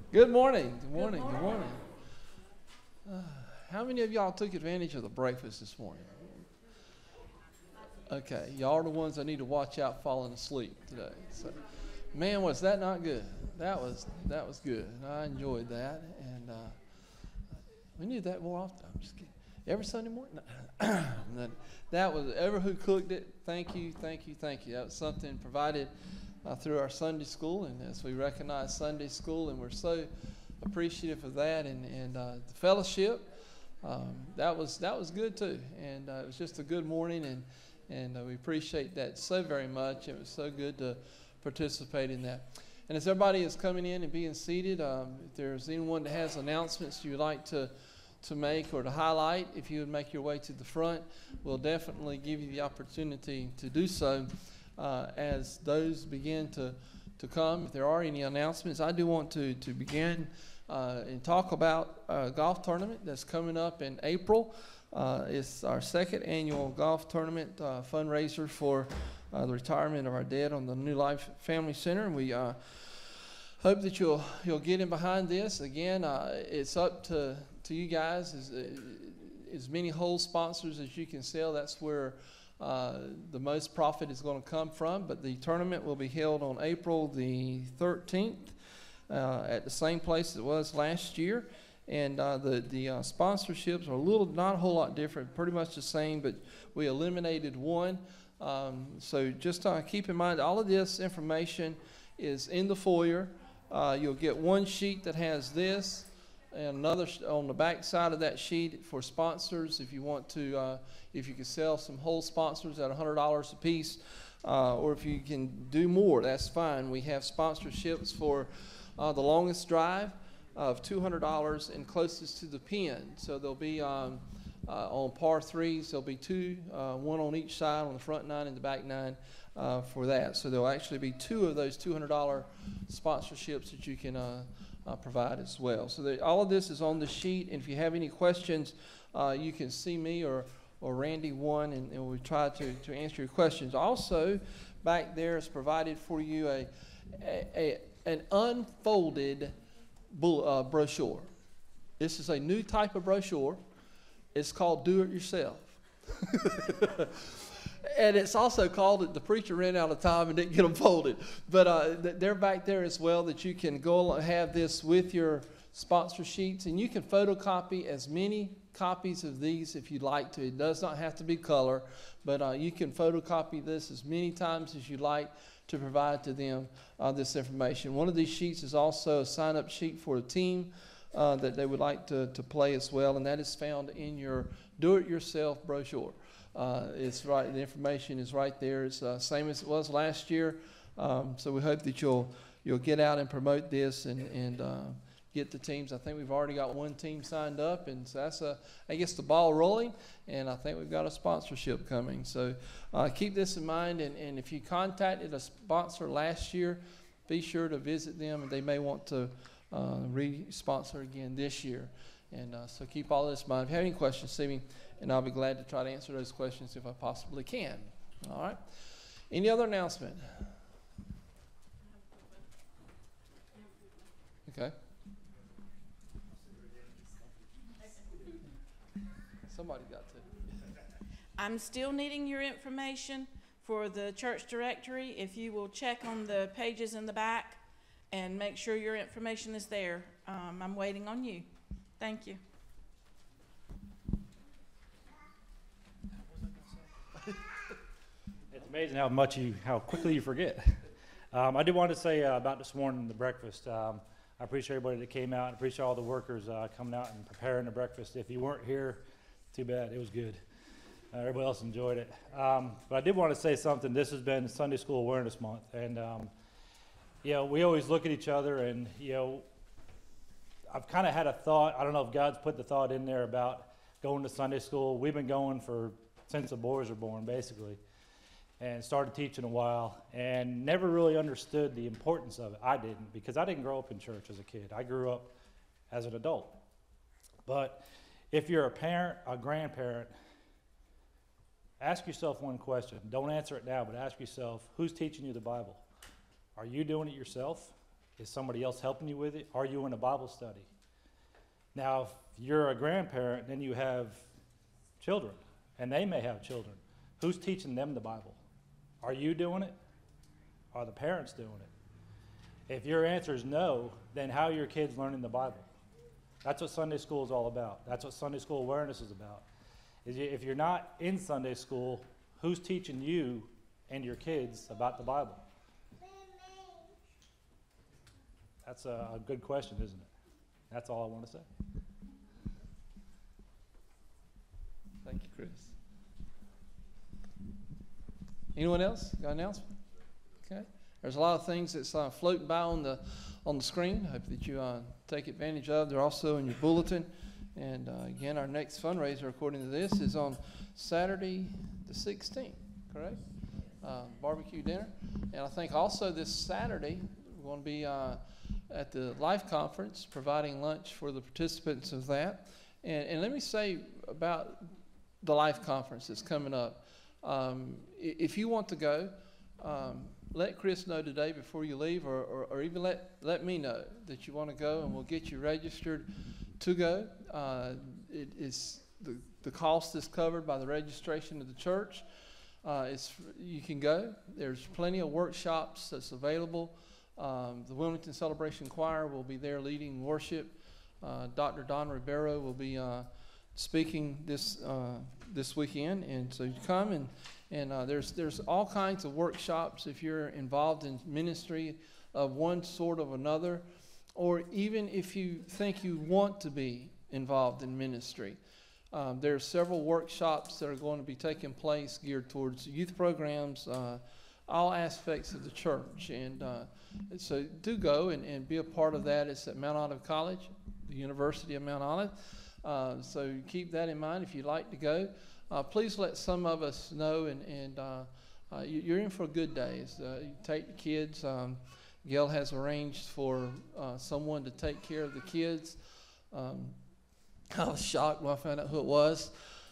Good morning. Good morning. Good morning. How many of y'all took advantage of the breakfast this morning? Okay, y'all are the ones that need to watch out falling asleep today. So, man, was that not good? That was good. And I enjoyed that, and we need that more often. I'm just kidding. Every Sunday morning. That was ever who cooked it. Thank you, thank you, thank you. That was something provided through our Sunday school, and as we recognize Sunday school, and we're so appreciative of that, and the fellowship. That was good too, and it was just a good morning, and we appreciate that so very much. It was so good to participate in that. And as everybody is coming in and being seated, if there's anyone that has announcements you'd like to make or to highlight, if you would make your way to the front, we'll definitely give you the opportunity to do so as those begin to come. If there are any announcements, I do want to begin and talk about a golf tournament that's coming up in April. It's our second annual golf tournament fundraiser for the retirement of our dad on the New Life Family Center. And we hope that you'll get in behind this. Again, it's up to you guys. As many whole sponsors as you can sell, that's where the most profit is going to come from. But the tournament will be held on April the 13th at the same place it was last year. And the sponsorships are not a whole lot different, pretty much the same, but we eliminated one. So just keep in mind, all of this information is in the foyer. You'll get one sheet that has this, and another on the back side of that sheet for sponsors. If you want to, if you can sell some whole sponsors at $100 a piece, or if you can do more, that's fine. We have sponsorships for the longest drive of $200 and closest to the pin. So there'll be on par threes, there'll be two, one on each side on the front nine and the back nine for that. So there'll actually be two of those $200 sponsorships that you can provide as well. So all of this is on the sheet, and if you have any questions, you can see me or Randy one, and we'll try to answer your questions. Also, back there is provided for you an unfolded brochure. This is a new type of brochure. It's called Do It Yourself. And it's also called The Preacher Ran Out of Time and Didn't Get Them Folded. But they're back there as well, that you can go and have this with your sponsor sheets. And you can photocopy as many copies of these if you'd like to. It does not have to be color, but you can photocopy this as many times as you like to provide to them this information. One of these sheets is also a sign-up sheet for a team that they would like to play as well, and that is found in your Do-It-Yourself brochure. It's right. The information is right there. It's same as it was last year. So we hope that you'll get out and promote this and get the teams. I think we've already got one team signed up, and so that's I guess the ball rolling. And I think we've got a sponsorship coming. So keep this in mind. And if you contacted a sponsor last year, be sure to visit them, and they may want to re-sponsor again this year. And so keep all this in mind. If you have any questions, see me, and I'll be glad to try to answer those questions if I possibly can. All right. Any other announcement? Okay. Somebody got to. I'm still needing your information for the church directory. If you will check on the pages in the back and make sure your information is there. I'm waiting on you. Thank you. It's amazing how quickly you forget. I did want to say about this morning, the breakfast. I appreciate everybody that came out. I appreciate all the workers coming out and preparing the breakfast. If you weren't here, too bad. It was good. Everybody else enjoyed it. But I did want to say something. This has been Sunday School Awareness Month. And, we always look at each other and, I've kind of had a thought. I don't know if God's put the thought in there about going to Sunday school. We've been going since the boys were born, basically, and started teaching a while and never really understood the importance of it. I didn't, because I didn't grow up in church as a kid. I grew up as an adult. But if you're a parent, a grandparent, ask yourself one question. Don't answer it now, but ask yourself, who's teaching you the Bible? Are you doing it yourself? Is somebody else helping you with it? Are you in a Bible study? Now, if you're a grandparent, then you have children, and they may have children. Who's teaching them the Bible? Are you doing it? Are the parents doing it? If your answer is no, then how are your kids learning the Bible? That's what Sunday school is all about. That's what Sunday school awareness is about. If you're not in Sunday school, who's teaching you and your kids about the Bible? That's a good question, isn't it? That's all I want to say. Thank you, Chris. Anyone else got an announcement? Okay. There's a lot of things that's floating by on the screen. I hope that you take advantage of. They're also in your bulletin. And again, our next fundraiser, according to this, is on Saturday the 16th, correct? Barbecue dinner. And I think also this Saturday, we're going to be at the Life Conference, providing lunch for the participants of that. And let me say about the Life Conference that's coming up. If you want to go, let Chris know today before you leave, or even let me know that you want to go, and we'll get you registered to go. It is the cost is covered by the registration of the church. You can go. There's plenty of workshops that's available. The Wilmington Celebration Choir will be there leading worship. Dr. Don Ribeiro will be speaking this weekend, and so you come and there's all kinds of workshops if you're involved in ministry of one sort or another, or even if you think you want to be involved in ministry. There are several workshops that are going to be taking place geared towards youth programs, all aspects of the church. And so do go and be a part of that. It's at Mount Olive College, the University of Mount Olive. So keep that in mind if you'd like to go. Please let some of us know, and you're in for a good day. You take the kids. Gail has arranged for someone to take care of the kids. I was shocked when I found out who it was.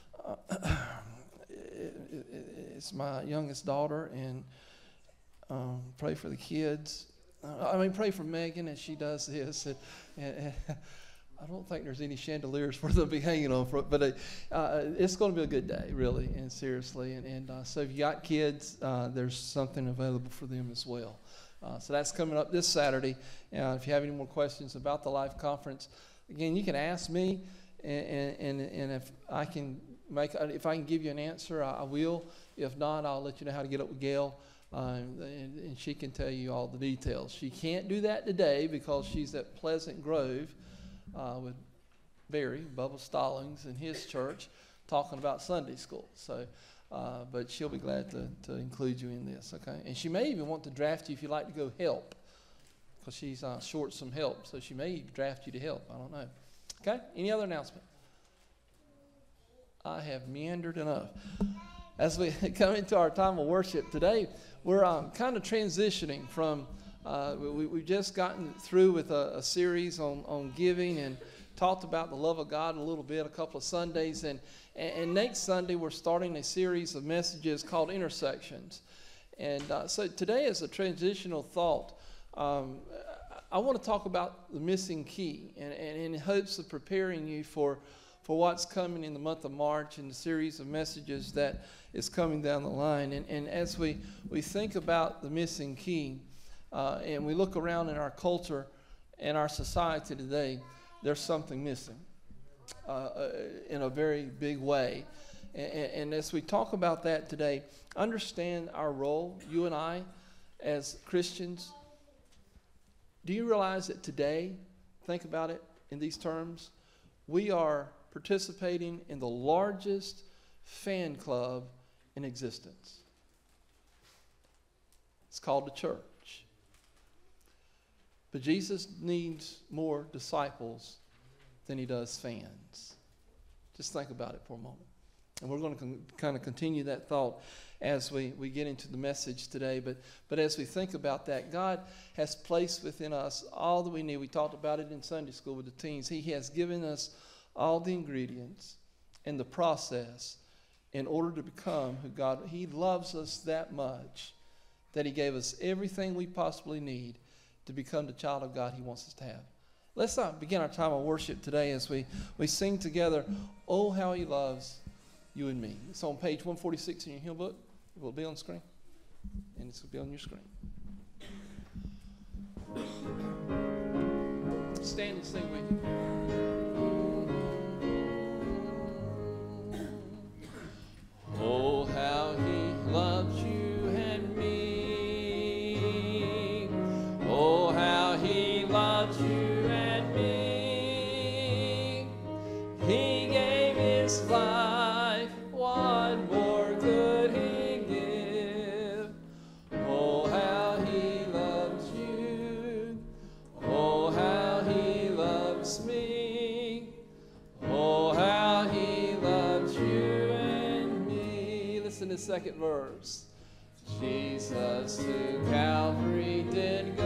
It's my youngest daughter, and pray for the kids. Pray for Megan as she does this. And I don't think there's any chandeliers for them to be hanging on, but it's going to be a good day, really and seriously. And so if you got kids, there's something available for them as well. So that's coming up this Saturday. If you have any more questions about the Life Conference, again, you can ask me, and if I can give you an answer, I will. If not, I'll let you know how to get up with Gail, and she can tell you all the details. She can't do that today because she's at Pleasant Grove with Barry, Bubba Stallings, and his church, talking about Sunday school. So, but she'll be glad to include you in this, okay? And she may even want to draft you if you'd like to go help, because she's short some help. So she may draft you to help. I don't know. Okay? Any other announcement? I have meandered enough. As we come into our time of worship today, we're kind of transitioning from, we've just gotten through with a series on giving and talked about the love of God a little bit, a couple of Sundays. And next Sunday, we're starting a series of messages called Intersections. And so today is a transitional thought. I want to talk about the missing key, and in hopes of preparing you for what's coming in the month of March and the series of messages that is coming down the line. And as we think about the missing key, and we look around in our culture and our society today, there's something missing in a very big way. And as we talk about that today, understand our role, you and I, as Christians. Do you realize that today, think about it in these terms, we are participating in the largest fan club in existence. It's called the church. But Jesus needs more disciples than he does fans. Just think about it for a moment. And we're going to kind of continue that thought as we get into the message today. But as we think about that, God has placed within us all that we need. We talked about it in Sunday school with the teens. He has given us all the ingredients and the process in order to become who God. He loves us that much that he gave us everything we possibly need to become the child of God he wants us to have. Let's begin our time of worship today as we sing together, Oh, How He Loves You and Me. It's on page 146 in your hymn book. It will be on the screen, and it's going to be on your screen. Stand and sing with you. Oh, how He loves you and me. Oh, how He loves you and me. He gave His life. What more could He give? Oh, how He loves you. Oh, how He loves me. Oh, how He loves you and me. Listen to the second verse. Jesus to Calvary did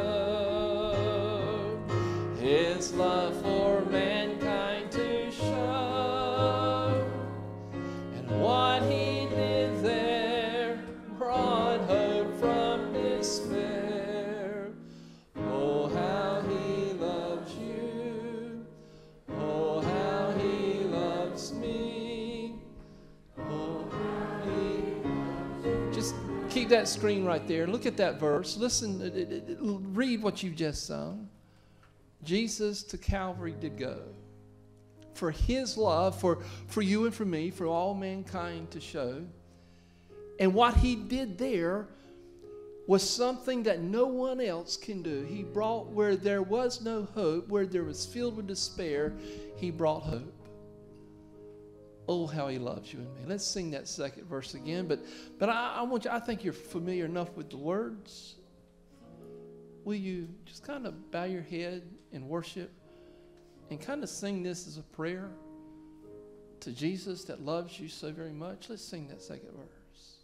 go, His love for mankind to show, and what He did there brought hope from despair. Oh, how He loves you. Oh, how He loves me. Oh, how He loves you. Just keep that screen right there. Look at that verse. Listen, read what you just sung. Jesus to Calvary did go, for His love, for you and for me, for all mankind to show. And what He did there was something that no one else can do. He brought, where there was no hope, where there was filled with despair, He brought hope. Oh, how He loves you and me. Let's sing that second verse again. But I want you, I think you're familiar enough with the words. Will you just kind of bow your head and worship and kind of sing this as a prayer to Jesus that loves you so very much? Let's sing that second verse.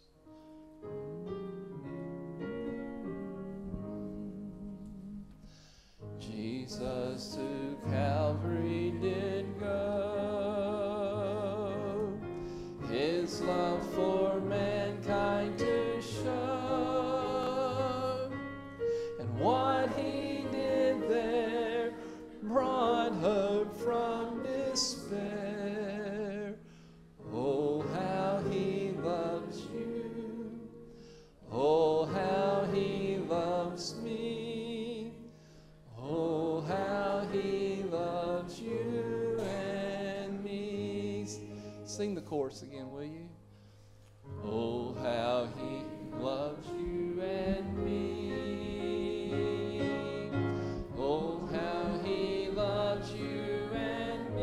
Jesus to Calvary did go, His love for mankind to show, and what He did there brought hope from despair. Oh, how He loves you. Oh, how He loves me. Oh, how He loves you and me. Sing the chorus again, will you? Oh, how He loves you and me. Oh, how He loves you and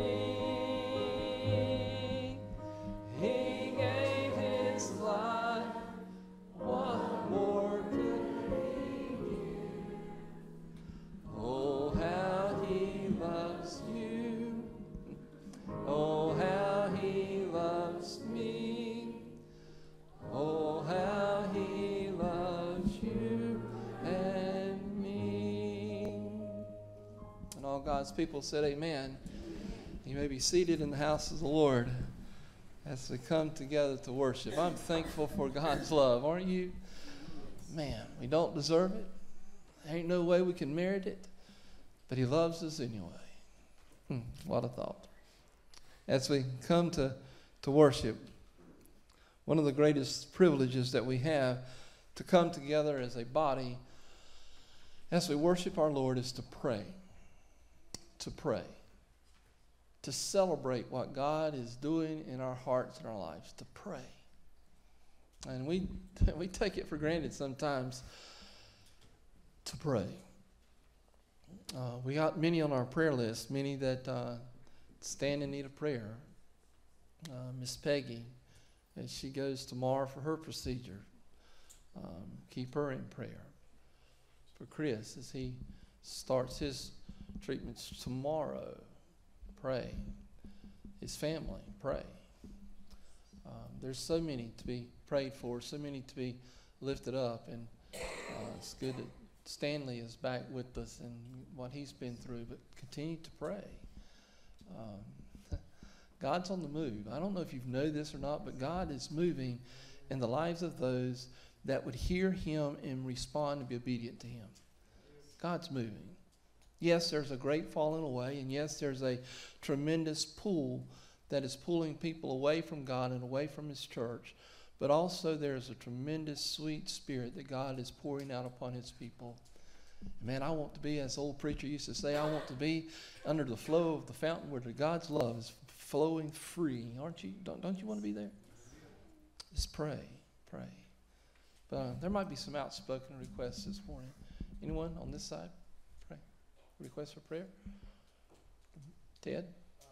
me. He gave His life. What more could He give? Oh, how He loves you. Oh, how He loves me. Oh, how He loves you and me. And all God's people said, amen. You may be seated in the house of the Lord as we come together to worship. I'm thankful for God's love, aren't you? Man, we don't deserve it. There ain't no way we can merit it, but He loves us anyway. What a thought. As we come to worship, one of the greatest privileges that we have to come together as a body as we worship our Lord is to pray, to celebrate what God is doing in our hearts and our lives, to pray. And we take it for granted sometimes to pray. We got many on our prayer list, many that stand in need of prayer. Miss Peggy, as she goes tomorrow for her procedure, keep her in prayer. For Chris, as he starts his treatments tomorrow, pray. His family, pray. There's so many to be prayed for, so many to be lifted up, and it's good that Stanley is back with us and what he's been through, but continue to pray. God's on the move. I don't know if you know this or not, but God is moving in the lives of those that would hear Him and respond and be obedient to Him. God's moving. Yes, there's a great falling away, and yes, there's a tremendous pull that is pulling people away from God and away from His church. But also there's a tremendous sweet spirit that God is pouring out upon His people. Man, I want to be, as the old preacher used to say, I want to be under the flow of the fountain where God's love is flowing free. Aren't you? Don't you want to be there? Just pray. But there might be some outspoken requests this morning. Anyone on this side? Pray. Request for prayer? Ted?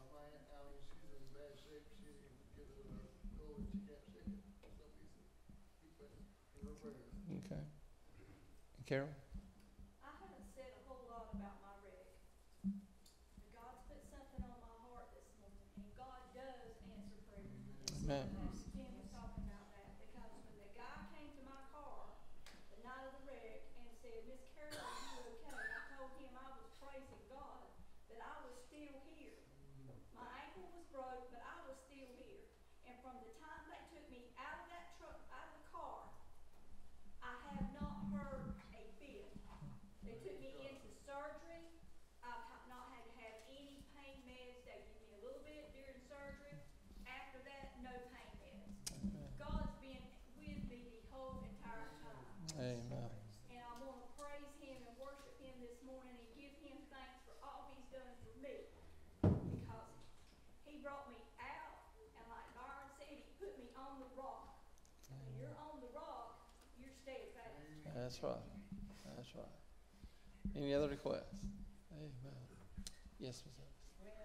Okay. And Carol? I haven't said a whole lot about my wreck. God's put something on my heart this morning, and God does answer prayers. Amen. Jim was talking about that, because when the guy came to my car the night of the wreck and said, Miss Carol, are you okay? I told him I was praising God that I was still here. My ankle was broke, but I was still here. And from the time they took me out of that truck, out of the car, I have not heard a bit. They took me into surgery. I've not had to have any pain meds. They give me a little bit during surgery. After that, no pain meds. God's been with me the whole entire time. Amen. And I want to praise Him and worship Him this morning and give Him thanks for all He's done for me. Because He brought me out, and like Byron said, He put me on the rock. When you're on the rock, you're steadfast. That's right. That's right. Any other requests? Amen. Yes, Ms. Evans.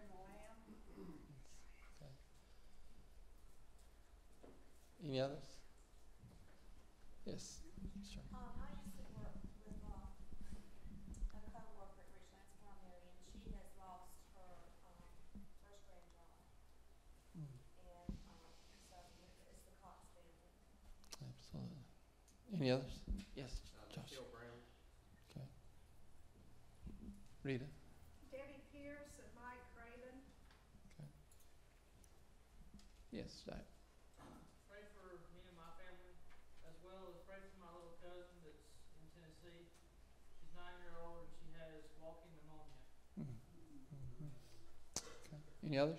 Okay. Any others? Yes. Sure. I used to work with a co-worker at Richlands Primary, and she has lost her first granddaughter. And so it's the Cox family. Absolutely. Any others? Yes, Josh. Phil Brown. Okay. Rita. Debbie Pierce and Mike Craven. Okay. Yes, Jack. Pray for me and my family, as well as pray for my little cousin that's in Tennessee. She's 9-year-old and she has walking pneumonia. Okay. Any others?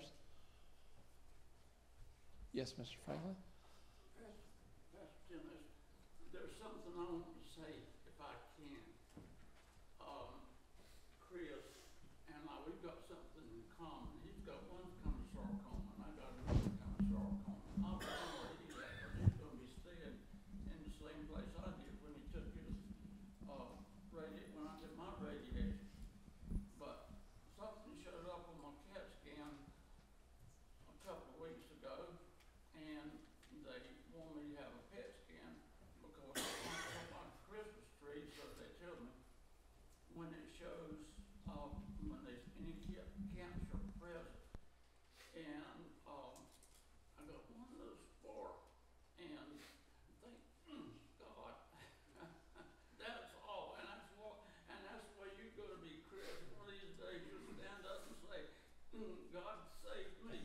Yes, Mr. Franklin. Pastor Tim, there's something I want to say, if I can. Chris and we've got something in common. He's got one kind of sarcoma, and I got another kind of sarcoma. I don't know where he's at, but he's going to be staying in the same place I did when he took his when I did my radiation. But something showed up on my CAT scan a couple of weeks ago, and they want me to have a PET scan because I'm on my Christmas tree, so they tell me when it shows when there's any cancer present. And I got one of those sparks and think, God, that's all. And that's the way you're going to be, Chris. One of these days you'll stand up and say, God save me.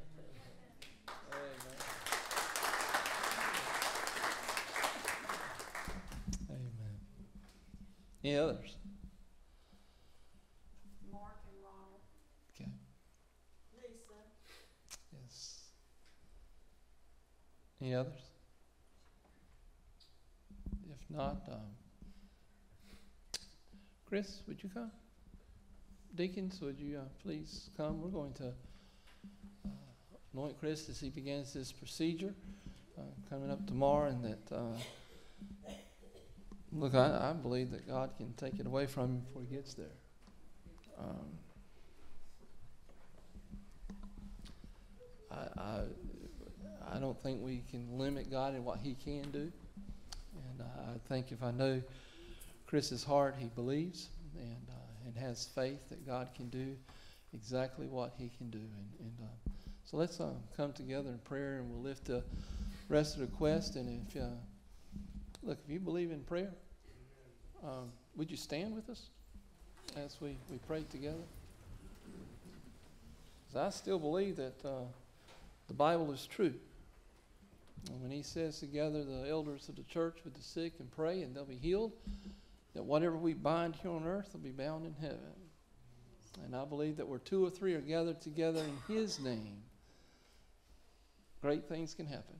Amen. Any others? Mark and Ronald. Okay. Lisa. Yes. Any others? If not, Chris, would you come? Deacons, would you please come? We're going to anoint Chris as he begins this procedure coming up tomorrow, and that look, I believe that God can take it away from him before he gets there. I don't think we can limit God in what he can do, and I think if I know Chris's heart, he believes and has faith that God can do exactly what he can do. So let's come together in prayer, and we'll lift the rest of the request. And if you believe in prayer, would you stand with us as we pray together? 'Cause I still believe that the Bible is true. And when he says together, the elders of the church with the sick and pray and they'll be healed, that whatever we bind here on earth will be bound in heaven. And I believe that where 2 or 3 are gathered together in His name, great things can happen.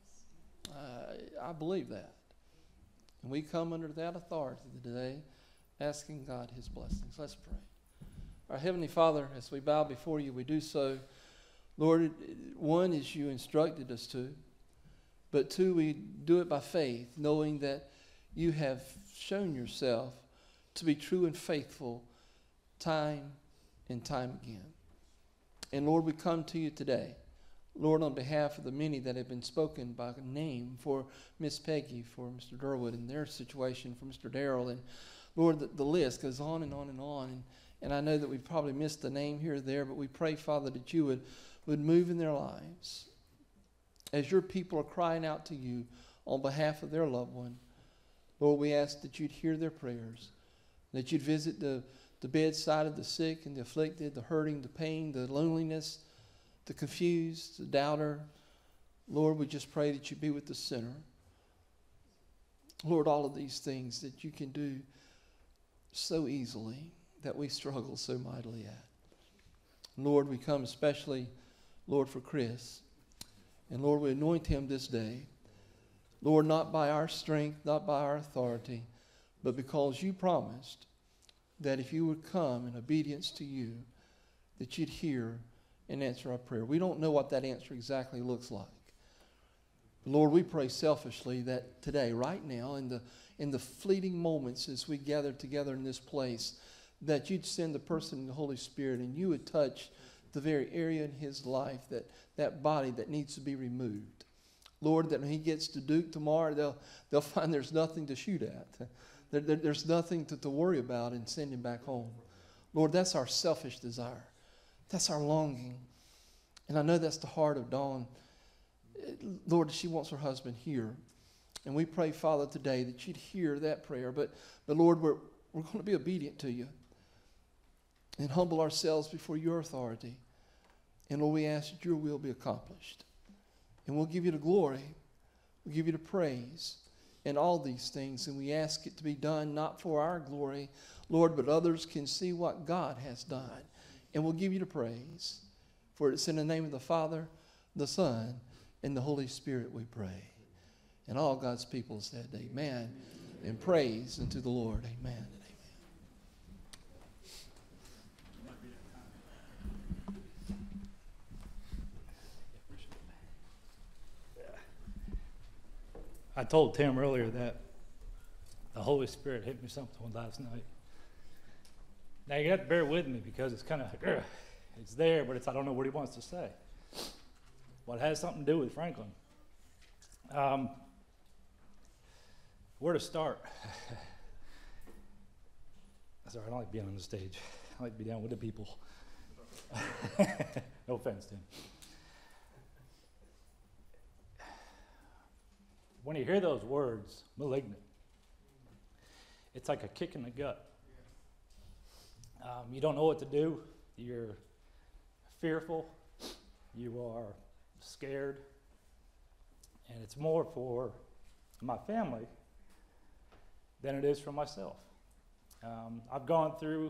I believe that. And we come under that authority today, asking God His blessings. Let's pray. Our Heavenly Father, as we bow before You, we do so, Lord, one, as You instructed us to, but 2, we do it by faith, knowing that You have shown Yourself to be true and faithful time and time again. And Lord, we come to You today, Lord, on behalf of the many that have been spoken by name, for Miss Peggy, for Mr. Durwood and their situation, for Mr. Darrell, and Lord, the list goes on and on and on. And I know that we've probably missed the name here or there, but we pray, Father, that You would move in their lives. As Your people are crying out to You on behalf of their loved one, Lord, we ask that You'd hear their prayers, that You'd visit the bedside of the sick and the afflicted, the hurting, the pain, the loneliness, the confused, the doubter. Lord, we just pray that You be with the sinner. Lord, all of these things that You can do so easily that we struggle so mightily at. Lord, we come especially, Lord, for Chris. And Lord, we anoint him this day. Lord, not by our strength, not by our authority, but because You promised that if You would come in obedience to You, that You'd hear and answer our prayer. We don't know what that answer exactly looks like. Lord, we pray selfishly that today, right now, in the fleeting moments as we gather together in this place, that You'd send the person in the Holy Spirit and You would touch the very area in his life, that body that needs to be removed. Lord, that when he gets to Duke tomorrow, they'll find there's nothing to shoot at. There's nothing to worry about and send him back home. Lord, that's our selfish desire. That's our longing. And I know that's the heart of Dawn. Lord, she wants her husband here. And we pray, Father, today that You'd hear that prayer. But Lord, we're going to be obedient to You and humble ourselves before Your authority. And Lord, we ask that Your will be accomplished. And we'll give You the glory. We'll give You the praise and all these things. And we ask it to be done not for our glory, Lord, but others can see what God has done. And we'll give You the praise. For it's in the name of the Father, the Son, and the Holy Spirit we pray. And all God's people said, amen. And praise unto the Lord. Amen. I told Tim earlier that the Holy Spirit hit me something last night. Now you have to bear with me because it's kind of, it's there, but I don't know what he wants to say. Well, it has something to do with Franklin. Where to start? Sorry, I don't like being on the stage. I like to be down with the people. No offense, Tim. When you hear those words, malignant, it's like a kick in the gut. You don't know what to do. You're fearful. You are scared. And it's more for my family than it is for myself. I've gone through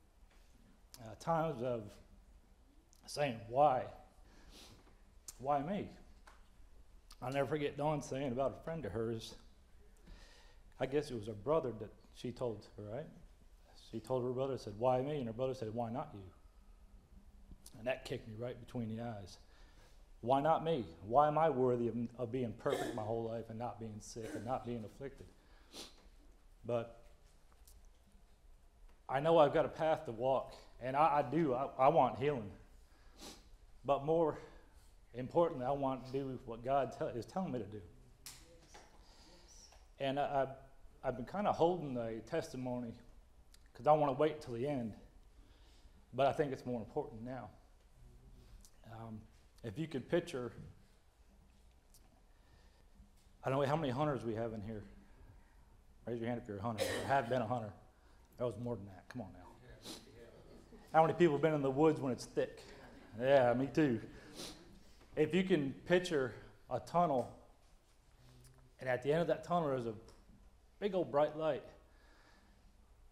times of saying, why? Why me? I'll never forget Dawn saying about a friend of hers, I guess it was her brother that she told her, right? She told her brother, said, why me? And her brother said, why not you? And that kicked me right between the eyes. Why not me? Why am I worthy of being perfect my whole life and not being sick and not being afflicted? But I know I've got a path to walk, and I do. I want healing. But more importantly, I want to do what God is telling me to do. And I've been kind of holding a testimony because I want to wait till the end. But I think it's more important now. If you could picture, I don't know how many hunters we have in here. Raise your hand if you're a hunter or have been a hunter. That was more than that. Come on now. How many people have been in the woods when it's thick? Yeah, me too. If you can picture a tunnel, and at the end of that tunnel there's a big old bright light,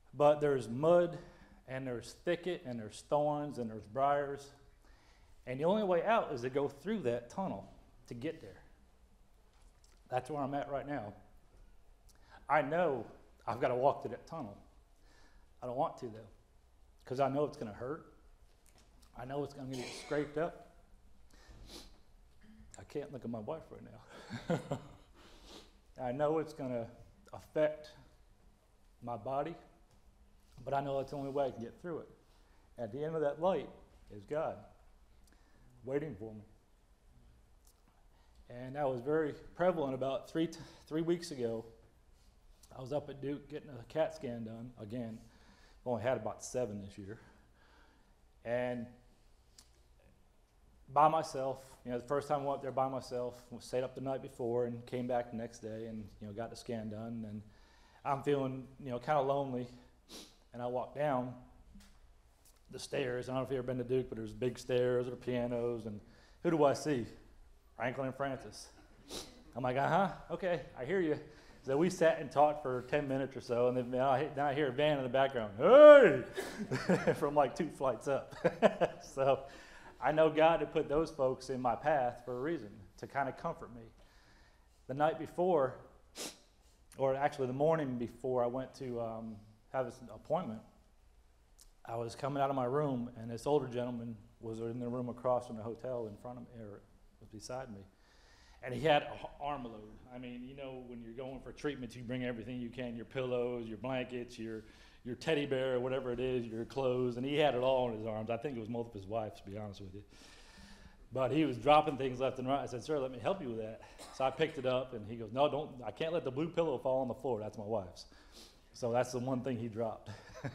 But there's mud, and there's thicket, and there's thorns, and there's briars. And the only way out is to go through that tunnel to get there. That's where I'm at right now. I know I've got to walk through that tunnel. I don't want to, though, because I know it's going to hurt. I know it's going to get scraped up. I can't look at my wife right now. I know it's going to affect my body, but I know that's the only way I can get through it. At the end of that light is God waiting for me. And that was very prevalent about three weeks ago. I was up at Duke getting a CAT scan done again. Only had about 7 this year. And by myself, the first time I went up there by myself, stayed up the night before and came back the next day and, got the scan done. And I'm feeling, kind of lonely. And I walked down the stairs. I don't know if you've ever been to Duke, but there's big stairs, there are pianos, and who do I see? Franklin and Francis. I'm like, okay, I hear you. So we sat and talked for 10 minutes or so, and then I hear a van in the background, hey, from like 2 flights up. So I know God had put those folks in my path for a reason, to kind of comfort me. The night before, or actually the morning before I went to have this appointment, I was coming out of my room, and this older gentleman was in the room across from the hotel in front of me, or was beside me. And he had an arm load. I mean, when you're going for treatment, you bring everything you can, your pillows, your blankets, your teddy bear, or whatever it is, your clothes, and he had it all in his arms. I think it was both of his wives, to be honest with you. But he was dropping things left and right. I said, sir, let me help you with that. So I picked it up, and he goes, no, I can't let the blue pillow fall on the floor. That's my wife's. So that's the one thing he dropped.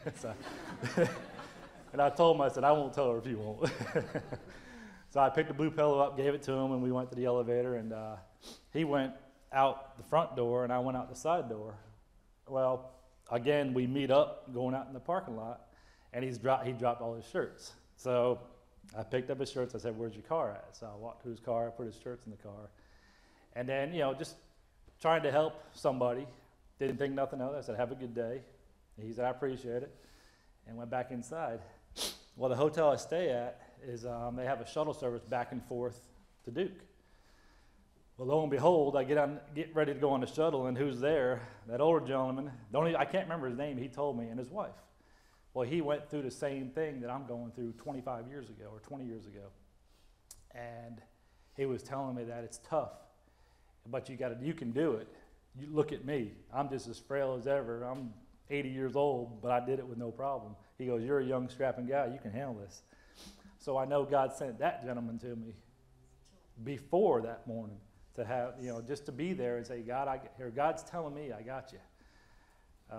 And I told him, I said, I won't tell her if you won't. So I picked the blue pillow up, gave it to him, and we went to the elevator, and he went out the front door, and I went out the side door. Well, again, we meet up going out in the parking lot, and he dropped all his shirts. So I picked up his shirts. I said, where's your car at? So I walked to his car, I put his shirts in the car. And then, just trying to help somebody. Didn't think nothing of it. I said, have a good day. He said, I appreciate it, and went back inside. Well, the hotel I stay at is they have a shuttle service back and forth to Duke. Well, lo and behold, I get ready to go on the shuttle, and who's there? That older gentleman. I can't remember his name. He told me, and his wife. Well, he went through the same thing that I'm going through 25 years ago or 20 years ago, and he was telling me that it's tough, but you can do it. You look at me. I'm just as frail as ever. I'm 80 years old, but I did it with no problem. He goes, you're a young, strapping guy. You can handle this. So I know God sent that gentleman to me before that morning to have, just to be there and say, God, God's telling me I got you.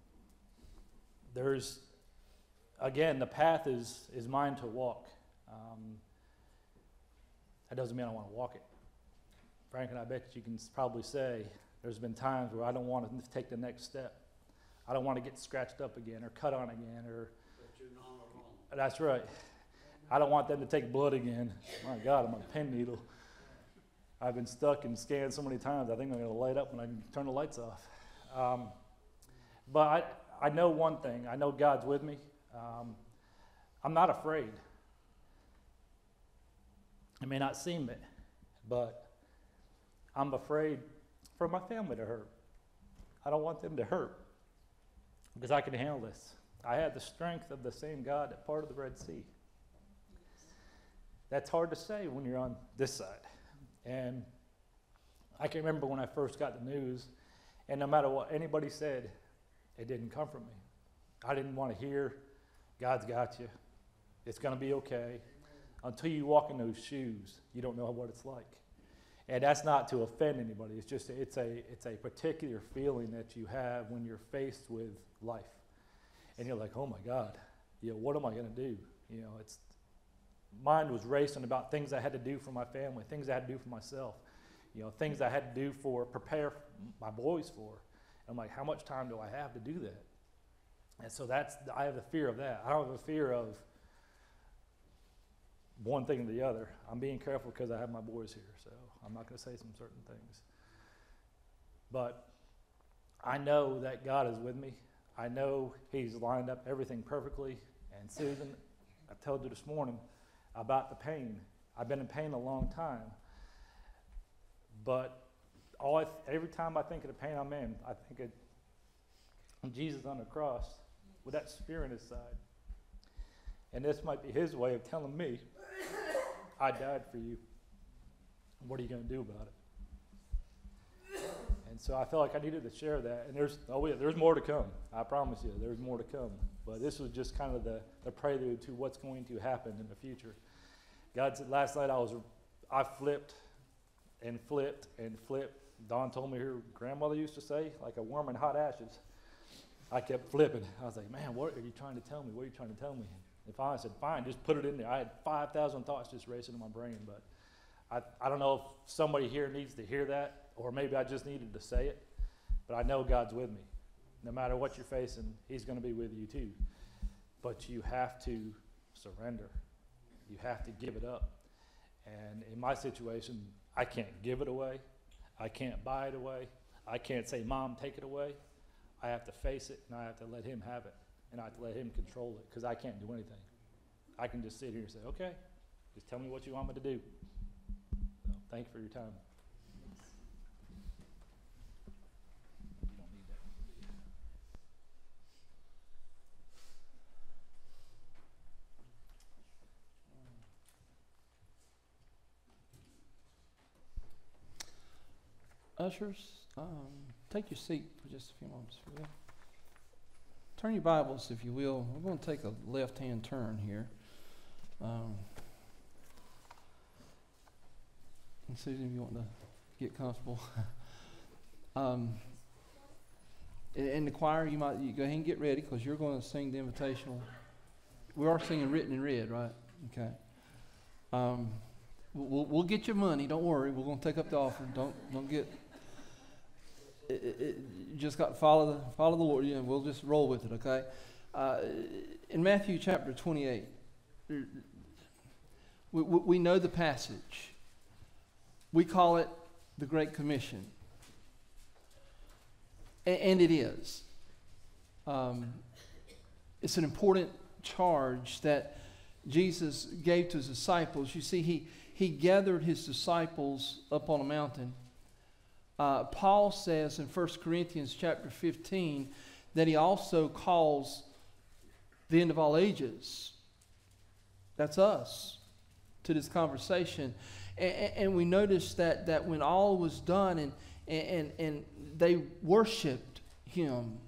Again, the path is mine to walk. That doesn't mean I want to walk it. Frank, and I bet you can probably say there's been times where I don't want to take the next step. I don't want to get scratched up again or cut on again. But you're not alone. That's right. I don't want them to take blood again. My God, I'm on a pen needle. I've been stuck and scanned so many times, I think I'm going to light up when I turn the lights off. But I know one thing. I know God's with me. I'm not afraid. It may not seem it, but I'm afraid for my family to hurt. I don't want them to hurt because I can handle this. I have the strength of the same God that parted the Red Sea. That's hard to say when you're on this side. And I can remember when I first got the news, and no matter what anybody said, it didn't comfort me. I didn't want to hear, God's got you. It's going to be okay. Until you walk in those shoes, you don't know what it's like. And that's not to offend anybody. It's just it's a particular feeling that you have when you're faced with life, and you're like, oh my God, what am I going to do? Mind was racing about things I had to do for my family, things I had to do for myself, things I had to do prepare my boys for. And I'm like, how much time do I have to do that? And so I have the fear of that. I don't have a fear of one thing or the other. I'm being careful because I have my boys here, so I'm not going to say some certain things. But I know that God is with me. I know he's lined up everything perfectly. And Susan, I told you this morning about the pain. I've been in pain a long time. But every time I think of the pain I'm in, I think of Jesus on the cross with that spear in his side. And this might be his way of telling me, I died for you. What are you going to do about it? And so I felt like I needed to share that. And there's more to come. I promise you, there's more to come. But this was just kind of the prelude to what's going to happen in the future. God said last night I flipped and flipped and flipped. Dawn told me her grandmother used to say, like a worm in hot ashes. I kept flipping. I was like, man, what are you trying to tell me? What are you trying to tell me? And finally I said, fine, just put it in there. I had 5,000 thoughts just racing in my brain, but I don't know if somebody here needs to hear that, or maybe I just needed to say it, but I know God's with me. No matter what you're facing, he's going to be with you too. But you have to surrender. You have to give it up. And in my situation, I can't give it away. I can't buy it away. I can't say, Mom, take it away. I have to face it, and I have to let him have it, and I have to let him control it, because I can't do anything. I can just sit here and say, okay, just tell me what you want me to do. So, thank you for your time. You don't need that. Ushers, take your seat for just a few moments, if you will. Turn your Bibles, if you will. We're going to take a left-hand turn here. And Susan, if you want to get comfortable. In the choir, you go ahead and get ready, because you're going to sing the invitational. We are singing Written in Red, right? Okay. We'll get your money. Don't worry. We're going to take up the offering. Don't get. You just got to follow the Lord, and we'll just roll with it. Okay. In Matthew chapter 28, we know the passage. We call it the Great Commission, and it is. It's an important charge that Jesus gave to his disciples. You see, he gathered his disciples up on a mountain. Paul says in 1 Corinthians chapter 15 that he also calls the end of all ages. That's us, to this conversation. And we notice that when all was done and they worshiped him,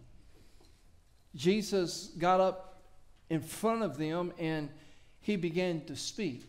Jesus got up in front of them and he began to speak.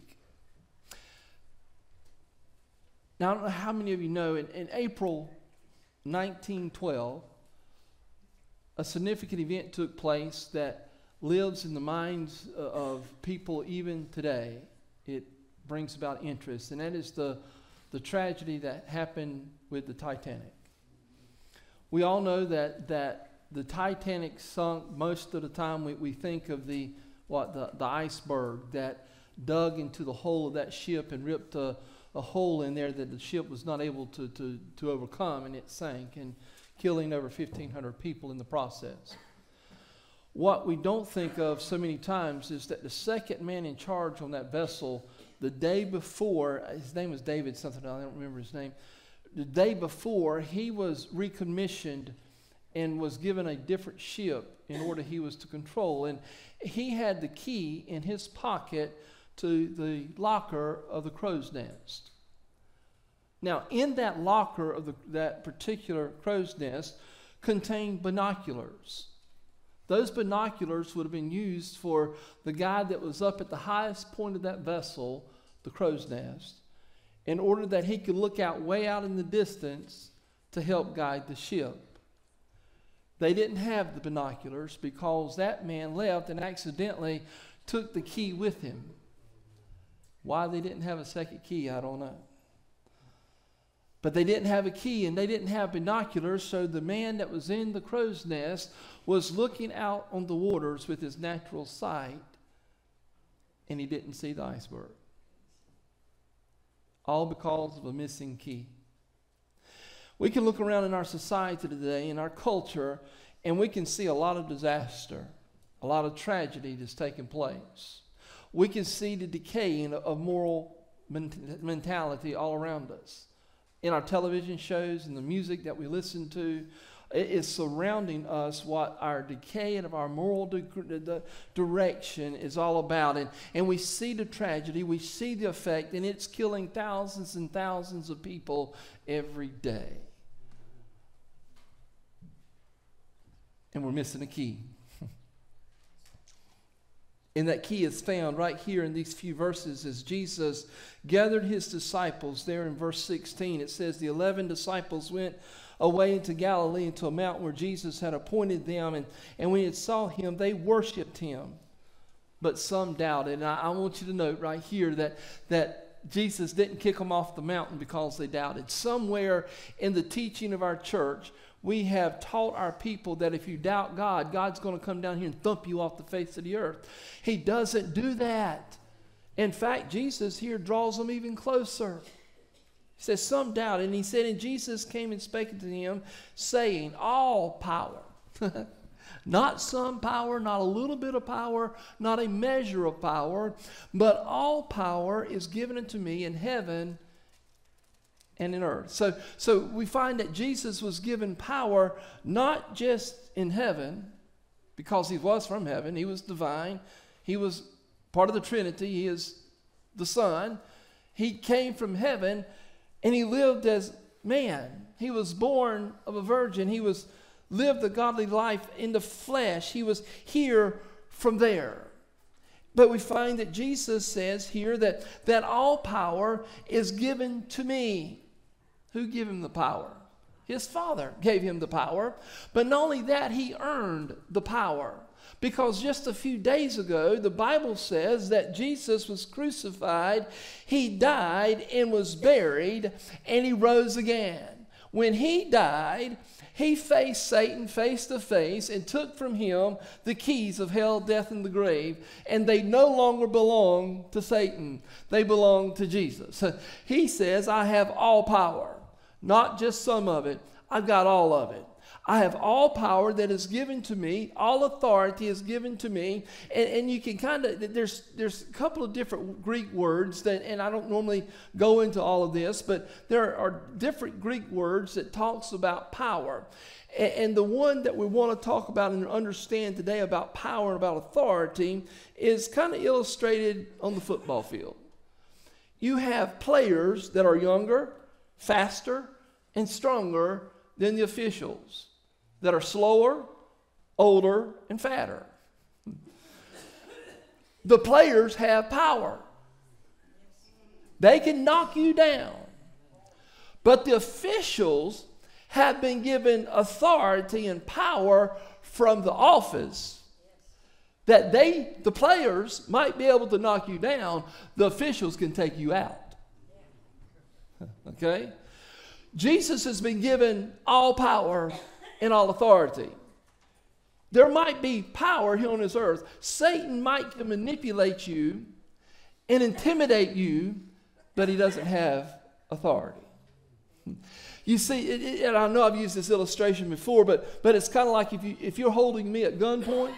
Now, I don't know how many of you know, in April 1912, a significant event took place that lives in the minds of people even today. It brings about interest, and that is the tragedy that happened with the Titanic. We all know that the Titanic sunk. Most of the time we think of the iceberg that dug into the hull of that ship and ripped a hole in there that the ship was not able to overcome, and it sank, and killing over 1,500 people in the process. What we don't think of so many times is that the second man in charge on that vessel, the day before, his name was David something, I don't remember his name, the day before, he was recommissioned and was given a different ship in order he was to control. And he had the key in his pocket to the locker of the crow's nest. Now, in that locker of that particular crow's nest contained binoculars. Those binoculars would have been used for the guy that was up at the highest point of that vessel, the crow's nest, in order that he could look out way out in the distance to help guide the ship. They didn't have the binoculars because that man left and accidentally took the key with him. Why they didn't have a second key, I don't know. But they didn't have a key and they didn't have binoculars, so the man that was in the crow's nest was looking out on the waters with his natural sight, and he didn't see the iceberg. All because of a missing key. We can look around in our society today, in our culture, and we can see a lot of disaster, a lot of tragedy that's taking place. We can see the decaying of moral mentality all around us. In our television shows and the music that we listen to, it is surrounding us what our decay of our moral direction is all about. And we see the tragedy, we see the effect, and it's killing thousands and thousands of people every day. And we're missing a key. And that key is found right here in these few verses as Jesus gathered his disciples there in verse 16. It says the 11 disciples went away into Galilee into a mountain where Jesus had appointed them. And when they saw him, they worshiped him. But some doubted. And I want you to note right here that Jesus didn't kick them off the mountain because they doubted. Somewhere in the teaching of our church, we have taught our people that if you doubt God, God's going to come down here and thump you off the face of the earth. He doesn't do that. In fact, Jesus here draws them even closer. He says, some doubt. And he said, and Jesus came and spake unto him, saying, all power. Not some power, not a little bit of power, not a measure of power, but all power is given unto me in heaven and in earth. So we find that Jesus was given power not just in heaven, because he was from heaven. He was divine. He was part of the Trinity. He is the Son. He came from heaven, and he lived as man. He was born of a virgin. He lived a godly life in the flesh. He was here from there. But we find that Jesus says here that all power is given to me. Who gave him the power? His Father gave him the power. But not only that, he earned the power. Because just a few days ago, the Bible says that Jesus was crucified, he died and was buried, and he rose again. When he died, he faced Satan face to face and took from him the keys of hell, death, and the grave. And they no longer belong to Satan. They belong to Jesus. He says, I have all power. Not just some of it. I've got all of it. I have all power that is given to me. All authority is given to me. And you can kind of, there's a couple of different Greek words that, and I don't normally go into all of this, but there are different Greek words that talks about power. And the one that we want to talk about and understand today about power and about authority is kind of illustrated on the football field. You have players that are younger, faster, and stronger than the officials, that are slower, older, and fatter. The players have power. They can knock you down. But the officials have been given authority and power from the office that the players might be able to knock you down. The officials can take you out. Okay? Jesus has been given all power and all authority. There might be power here on this earth. Satan might manipulate you and intimidate you, but he doesn't have authority. You see, and I know I've used this illustration before, but it's kind of like if you're holding me at gunpoint,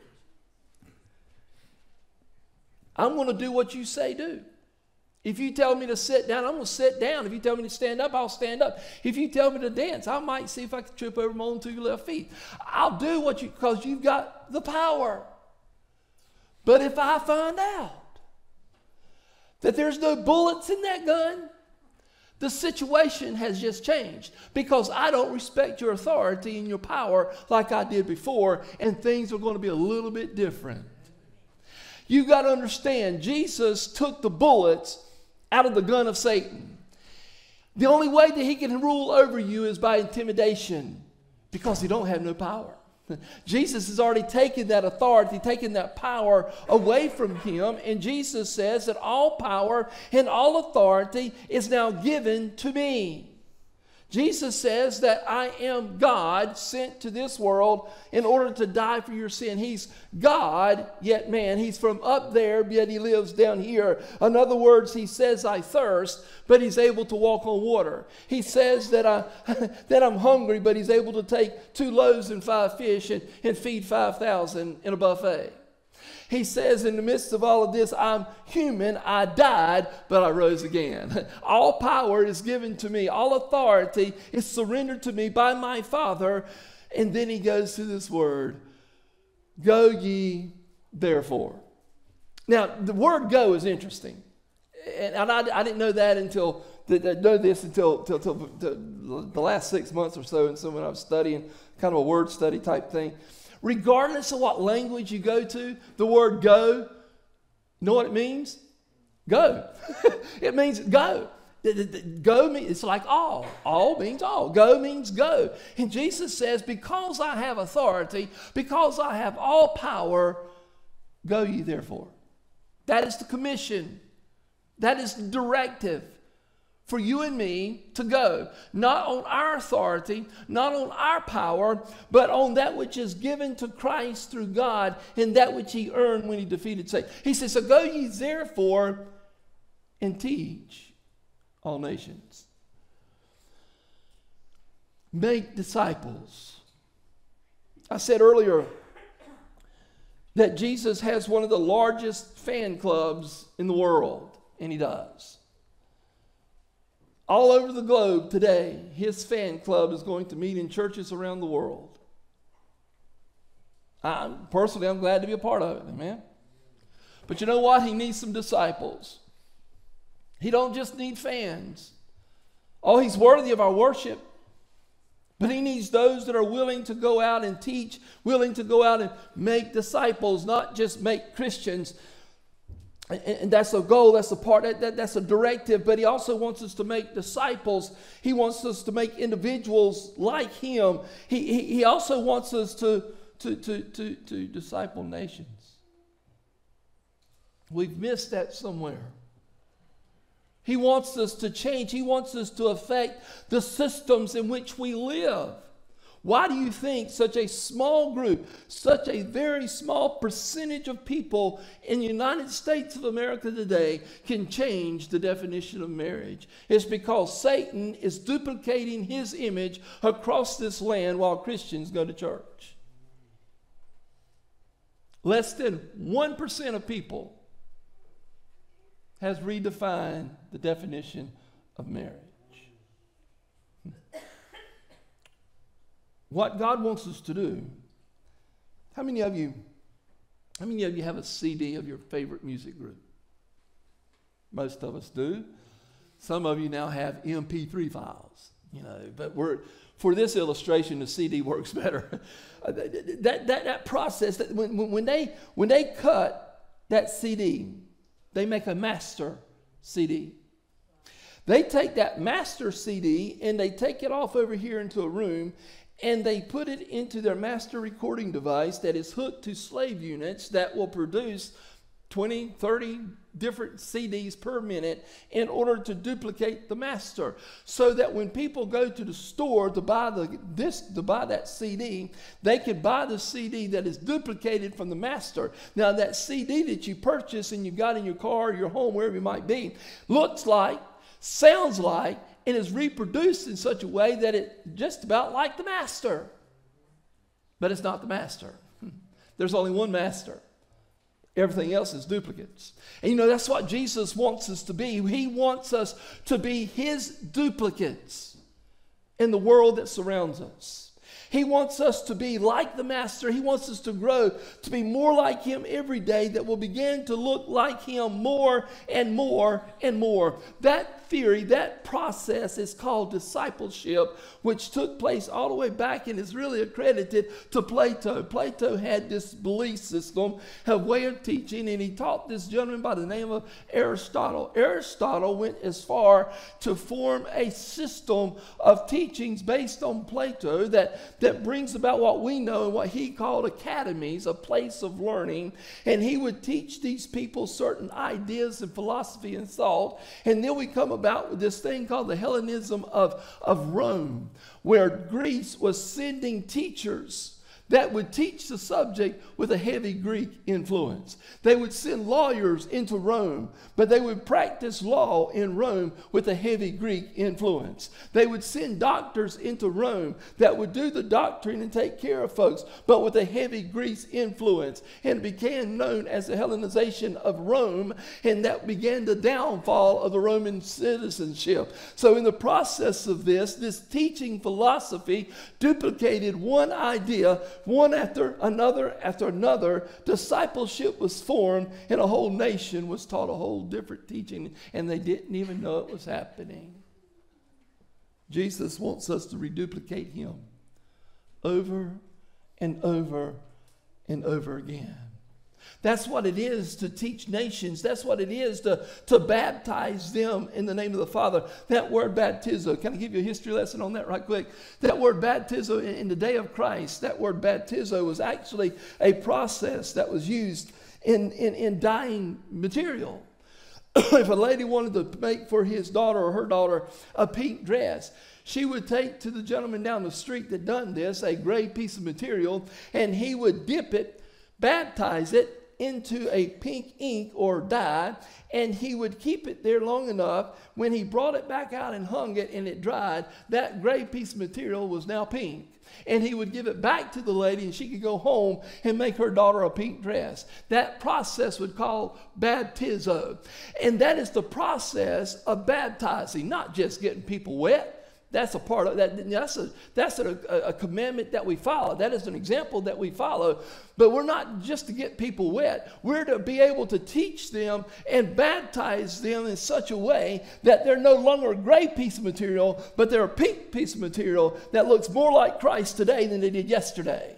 I'm going to do what you say do. If you tell me to sit down, I'm going to sit down. If you tell me to stand up, I'll stand up. If you tell me to dance, I might see if I can trip over my own two left feet. I'll do because you've got the power. But if I find out that there's no bullets in that gun, the situation has just changed because I don't respect your authority and your power like I did before, and things are going to be a little bit different. You got to understand, Jesus took the bullets out of the gun of Satan. The only way that he can rule over you is by intimidation, because he don't have no power. Jesus has already taken that authority, taken that power away from him, and Jesus says that all power and all authority is now given to me. Jesus says that I am God sent to this world in order to die for your sin. He's God, yet man. He's from up there, yet he lives down here. In other words, he says, I thirst, but he's able to walk on water. He says that, that I'm hungry, but he's able to take 2 loaves and 5 fish and feed 5,000 in a buffet. He says in the midst of all of this, I'm human, I died, but I rose again. All power is given to me. All authority is surrendered to me by my Father. And then he goes to this word, go ye therefore. Now, the word go is interesting. And I didn't know that until the last 6 months or so. And so when I was studying, kind of a word study type thing, regardless of what language you go to, the word go, you know what it means? Go. It means go. Go means, it's like all. All means all. Go means go. And Jesus says, because I have authority, because I have all power, go ye therefore. That is the commission. That is the directive for you and me to go, not on our authority, not on our power, but on that which is given to Christ through God and that which he earned when he defeated Satan. He says, so go ye therefore and teach all nations. Make disciples. I said earlier that Jesus has one of the largest fan clubs in the world, and he does. All over the globe today, his fan club is going to meet in churches around the world. I'm glad to be a part of it, amen? But you know what? He needs some disciples. He don't just need fans. Oh, he's worthy of our worship. But he needs those that are willing to go out and teach, willing to go out and make disciples, not just make Christians. And that's a goal, that's a part, that's a directive, but he also wants us to make disciples. He wants us to make individuals like him. He also wants us to disciple nations. We've missed that somewhere. He wants us to change. He wants us to affect the systems in which we live. Why do you think such a small group, such a very small percentage of people in the United States of America today can change the definition of marriage? It's because Satan is duplicating his image across this land while Christians go to church. Less than 1% of people has redefined the definition of marriage. What God wants us to do, how many of you have a CD of your favorite music group? Most of us do. Some of you now have MP3 files, but for this illustration, the CD works better. that process, that when they cut that CD, they make a master CD. They take that master CD and they take it off over here into a room, and they put it into their master recording device that is hooked to slave units that will produce 20, 30 different CDs per minute in order to duplicate the master. So that when people go to the store to buy that CD, they can buy the CD that is duplicated from the master. Now that CD that you purchase and you got in your car, your home, wherever you might be, looks like, sounds like, and is reproduced in such a way that it's just about like the master. But it's not the master. There's only one master. Everything else is duplicates. And that's what Jesus wants us to be. He wants us to be his duplicates in the world that surrounds us. He wants us to be like the master. He wants us to grow to be more like him every day, that will begin to look like him more and more and more. That theory, that process is called discipleship, which took place all the way back and is really accredited to Plato. Plato had this belief system, a way of teaching, and he taught this gentleman by the name of Aristotle. Aristotle went as far to form a system of teachings based on Plato that that brings about what we know and what he called academies, a place of learning. And he would teach these people certain ideas and philosophy and thought. And then we come about with this thing called the Hellenism of Rome, where Greece was sending teachers that would teach the subject with a heavy Greek influence. They would send lawyers into Rome, but they would practice law in Rome with a heavy Greek influence. They would send doctors into Rome that would do the doctrine and take care of folks, but with a heavy Greek influence. And it became known as the Hellenization of Rome, and that began the downfall of the Roman citizenship. So in the process of this teaching philosophy duplicated one idea, one after another. Discipleship was formed, and a whole nation was taught a whole different teaching, and they didn't even know it was happening. Jesus wants us to reduplicate him over and over and over again. That's what it is to teach nations. That's what it is to baptize them in the name of the Father. That word baptizo, can I give you a history lesson on that right quick? That word baptizo in the day of Christ, that word baptizo was actually a process that was used in dyeing material. If a lady wanted to make for his daughter or her daughter a pink dress, she would take to the gentleman down the street that done this a gray piece of material, and he would dip it, baptize it into a pink ink or dye, and he would keep it there long enough. When he brought it back out and hung it and it dried, that gray piece of material was now pink. And he would give it back to the lady, and she could go home and make her daughter a pink dress. That process would call baptizo. And that is the process of baptizing, not just getting people wet. That's a part of that. That's a commandment that we follow. That is an example that we follow. But we're not just to get people wet. We're to be able to teach them and baptize them in such a way that they're no longer a gray piece of material, but they're a pink piece of material that looks more like Christ today than they did yesterday.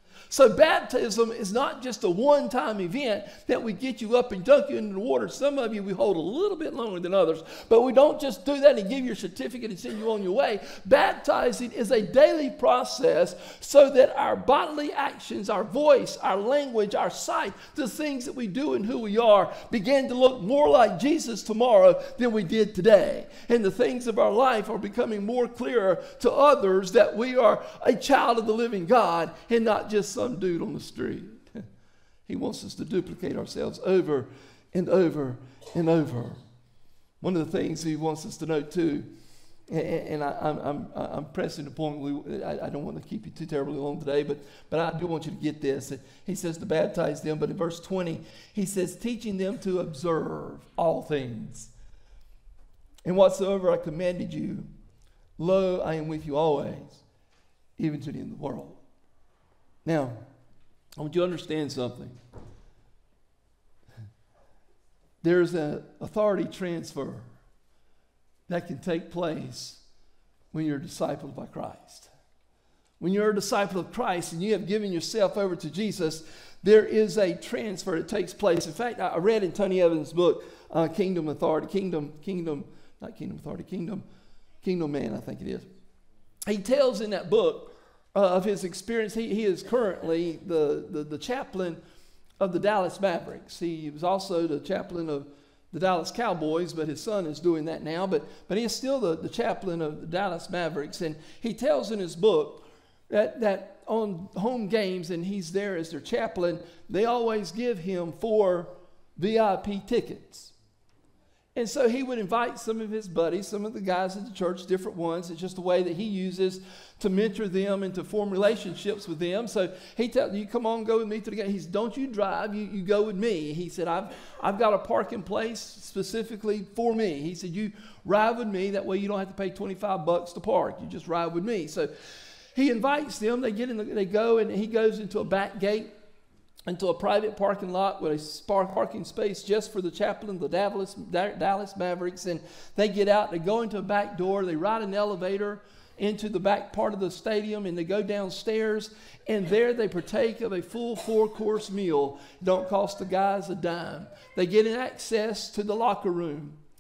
So baptism is not just a one-time event that we get you up and dunk you into the water. Some of you, we hold a little bit longer than others, but we don't just do that and give you a certificate and send you on your way. Baptizing is a daily process so that our bodily actions, our voice, our language, our sight, the things that we do and who we are, begin to look more like Jesus tomorrow than we did today. And the things of our life are becoming more clearer to others that we are a child of the living God and not just some dude on the street. He wants us to duplicate ourselves over and over and over. One of the things he wants us to know too, and I'm pressing the point. I don't want to keep you too terribly long today, but I do want you to get this. He says to baptize them, but in verse 20, he says, teaching them to observe all things. And whatsoever I commanded you, lo, I am with you always, even to the end of the world. Now, I want you to understand something. There's an authority transfer that can take place when you're a disciple by Christ. When you're a disciple of Christ and you have given yourself over to Jesus, there is a transfer that takes place. In fact, I read in Tony Evans' book, Kingdom Man, I think it is. He tells in that book of his experience. He is currently the chaplain of the Dallas Mavericks. He was also the chaplain of the Dallas Cowboys, but his son is doing that now. But he is still the chaplain of the Dallas Mavericks. And he tells in his book that on home games, and he's there as their chaplain, they always give him 4 VIP tickets. And so he would invite some of his buddies, some of the guys at the church, different ones. It's just a way that he uses to mentor them and to form relationships with them. So he tells you, come on, go with me to the game. He said, don't you drive, you go with me. He said, I've got a parking place specifically for me. He said, you ride with me. That way you don't have to pay $25 to park. You just ride with me. So he invites them. They get in, they go, and he goes into a back gate, into a private parking lot with a parking space just for the chaplain, the Dallas Mavericks. And they get out, they go into a back door, they ride an elevator into the back part of the stadium, and they go downstairs, and there they partake of a full 4-course meal. Don't cost the guys a dime. They get access to the locker room.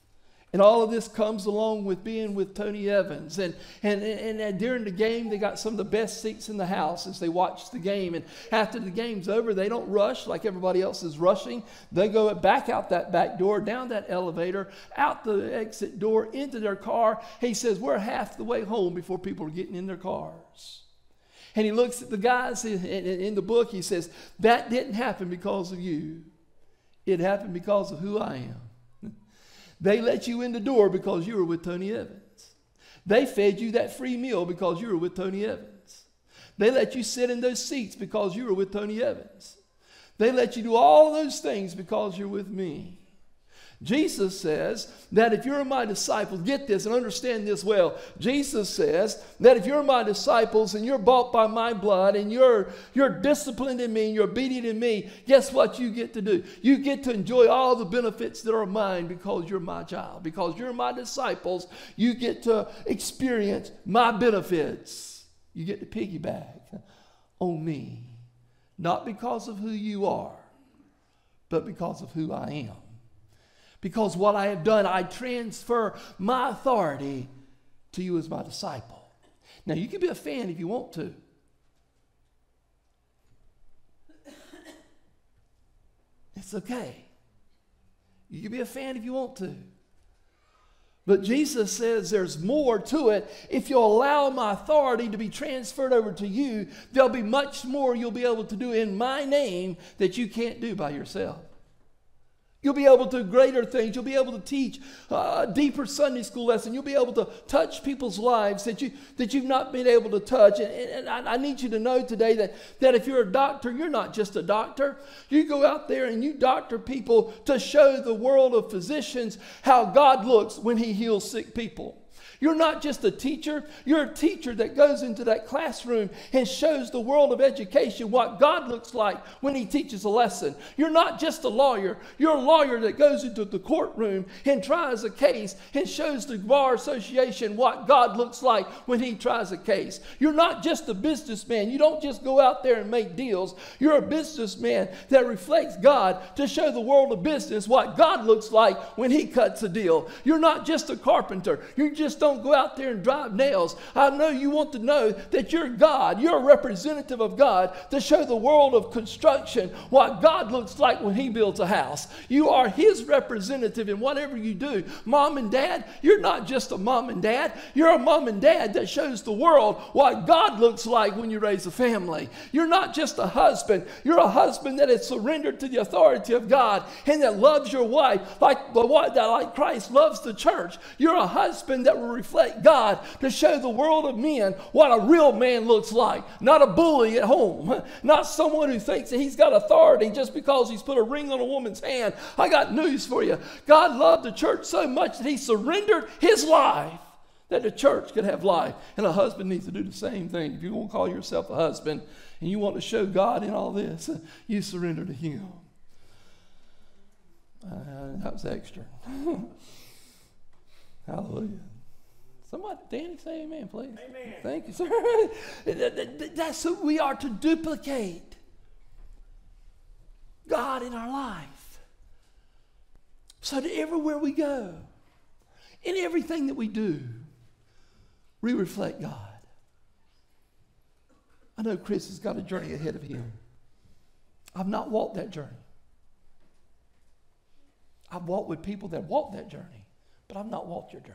And all of this comes along with being with Tony Evans. And during the game, they got some of the best seats in the house as they watch the game. And after the game's over, they don't rush like everybody else is rushing. They go back out that back door, down that elevator, out the exit door, into their car. He says, we're half the way home before people are getting in their cars. And he looks at the guys in the book. He says, that didn't happen because of you. It happened because of who I am. They let you in the door because you were with Tony Evans. They fed you that free meal because you were with Tony Evans. They let you sit in those seats because you were with Tony Evans. They let you do all those things because you're with me. Jesus says that if you're my disciples, get this and understand this well. Jesus says that if you're my disciples and you're bought by my blood and you're disciplined in me and you're obedient in me, guess what you get to do? You get to enjoy all the benefits that are mine because you're my child. Because you're my disciples, you get to experience my benefits. You get to piggyback on me. Not because of who you are, but because of who I am. Because what I have done, I transfer my authority to you as my disciple. Now, you can be a fan if you want to. It's okay. You can be a fan if you want to. But Jesus says there's more to it. If you'll allow my authority to be transferred over to you, there'll be much more you'll be able to do in my name that you can't do by yourself. You'll be able to do greater things. You'll be able to teach a deeper Sunday school lesson. You'll be able to touch people's lives that you've not been able to touch. And I need you to know today that if you're a doctor, you're not just a doctor. You go out there and you doctor people to show the world of physicians how God looks when he heals sick people. You're not just a teacher. You're a teacher that goes into that classroom and shows the world of education what God looks like when he teaches a lesson. You're not just a lawyer. You're a lawyer that goes into the courtroom and tries a case and shows the Bar Association what God looks like when he tries a case. You're not just a businessman. You don't just go out there and make deals. You're a businessman that reflects God to show the world of business what God looks like when he cuts a deal. You're not just a carpenter. You just don't go out there and drive nails. I know you want to know that you're God. You're a representative of God to show the world of construction what God looks like when he builds a house. You are his representative in whatever you do. Mom and dad, you're not just a mom and dad. You're a mom and dad that shows the world what God looks like when you raise a family. You're not just a husband. You're a husband that is surrendered to the authority of God and that loves your wife like Christ loves the church. You're a husband that will reflect God to show the world of men what a real man looks like. Not a bully at home. Not someone who thinks that he's got authority just because he's put a ring on a woman's hand. I got news for you. God loved the church so much that he surrendered his life that the church could have life. And a husband needs to do the same thing. If you want to call yourself a husband and you want to show God in all this, you surrender to him. That was extra. Hallelujah. Somebody, Danny, say amen, please. Amen. Thank you, sir. That's who we are, to duplicate God in our life. So that everywhere we go, in everything that we do, we reflect God. I know Chris has got a journey ahead of him. I've not walked that journey. I've walked with people that walked that journey, but I've not walked your journey.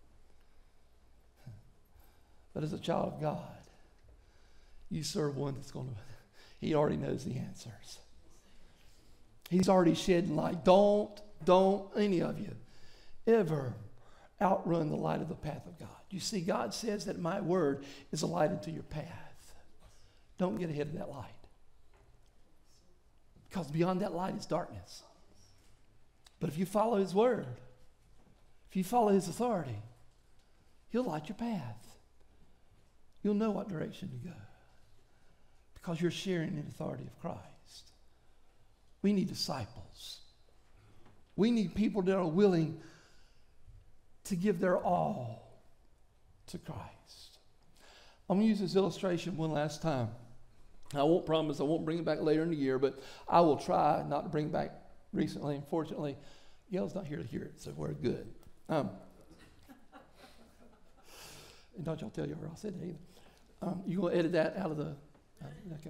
But as a child of God, you serve one that's going to, he already knows the answers. He's already shedding light. Don't any of you ever outrun the light of the path of God. You see, God says that my word is a light into your path. Don't get ahead of that light. Because beyond that light is darkness. But if you follow his word, if you follow his authority, he'll light your path. You'll know what direction to go because you're sharing in the authority of Christ. We need disciples. We need people that are willing to give their all to Christ. I'm going to use this illustration one last time. I won't promise I won't bring it back later in the year, but I will try not to bring it back recently. Unfortunately, Gail's not here to hear it, so we're good. And don't y'all tell your I said that either. You gonna edit that out of the? Okay.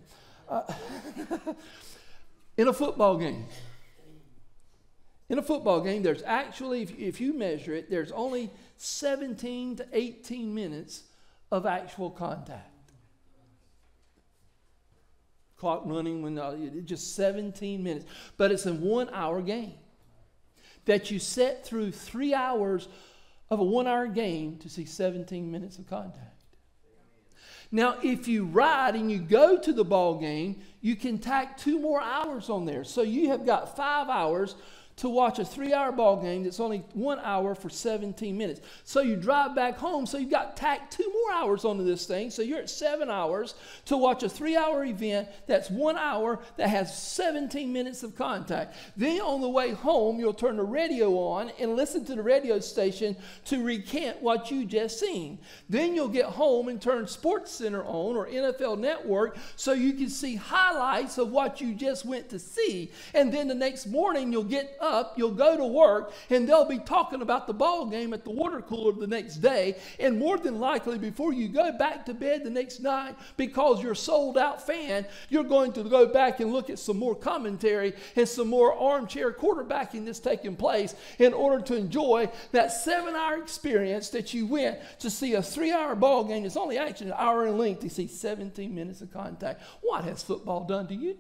In a football game. In a football game, there's actually, if you measure it, there's only 17 to 18 minutes of actual contact. Clock running when just 17 minutes, but it's a 1 hour game that you set through 3 hours of a 1 hour game to see 17 minutes of contact. Now, if you ride and you go to the ball game, you can tack 2 more hours on there. So you have got 5 hours to watch a 3 hour ball game that's only 1 hour for 17 minutes. So you drive back home, so you've got tacked 2 more hours onto this thing. So you're at 7 hours to watch a 3 hour event that's 1 hour that has 17 minutes of contact. Then on the way home, you'll turn the radio on and listen to the radio station to recant what you just seen. Then you'll get home and turn Sports Center on or NFL Network so you can see highlights of what you just went to see. And then the next morning, you'll get up, you'll go to work, and they'll be talking about the ball game at the water cooler the next day. And more than likely, before you go back to bed the next night, because you're a sold out fan, you're going to go back and look at some more commentary and some more armchair quarterbacking that's taking place in order to enjoy that 7 hour experience that you went to see a 3 hour ball game that's only actually an hour in length to see 17 minutes of contact. What has football done to you?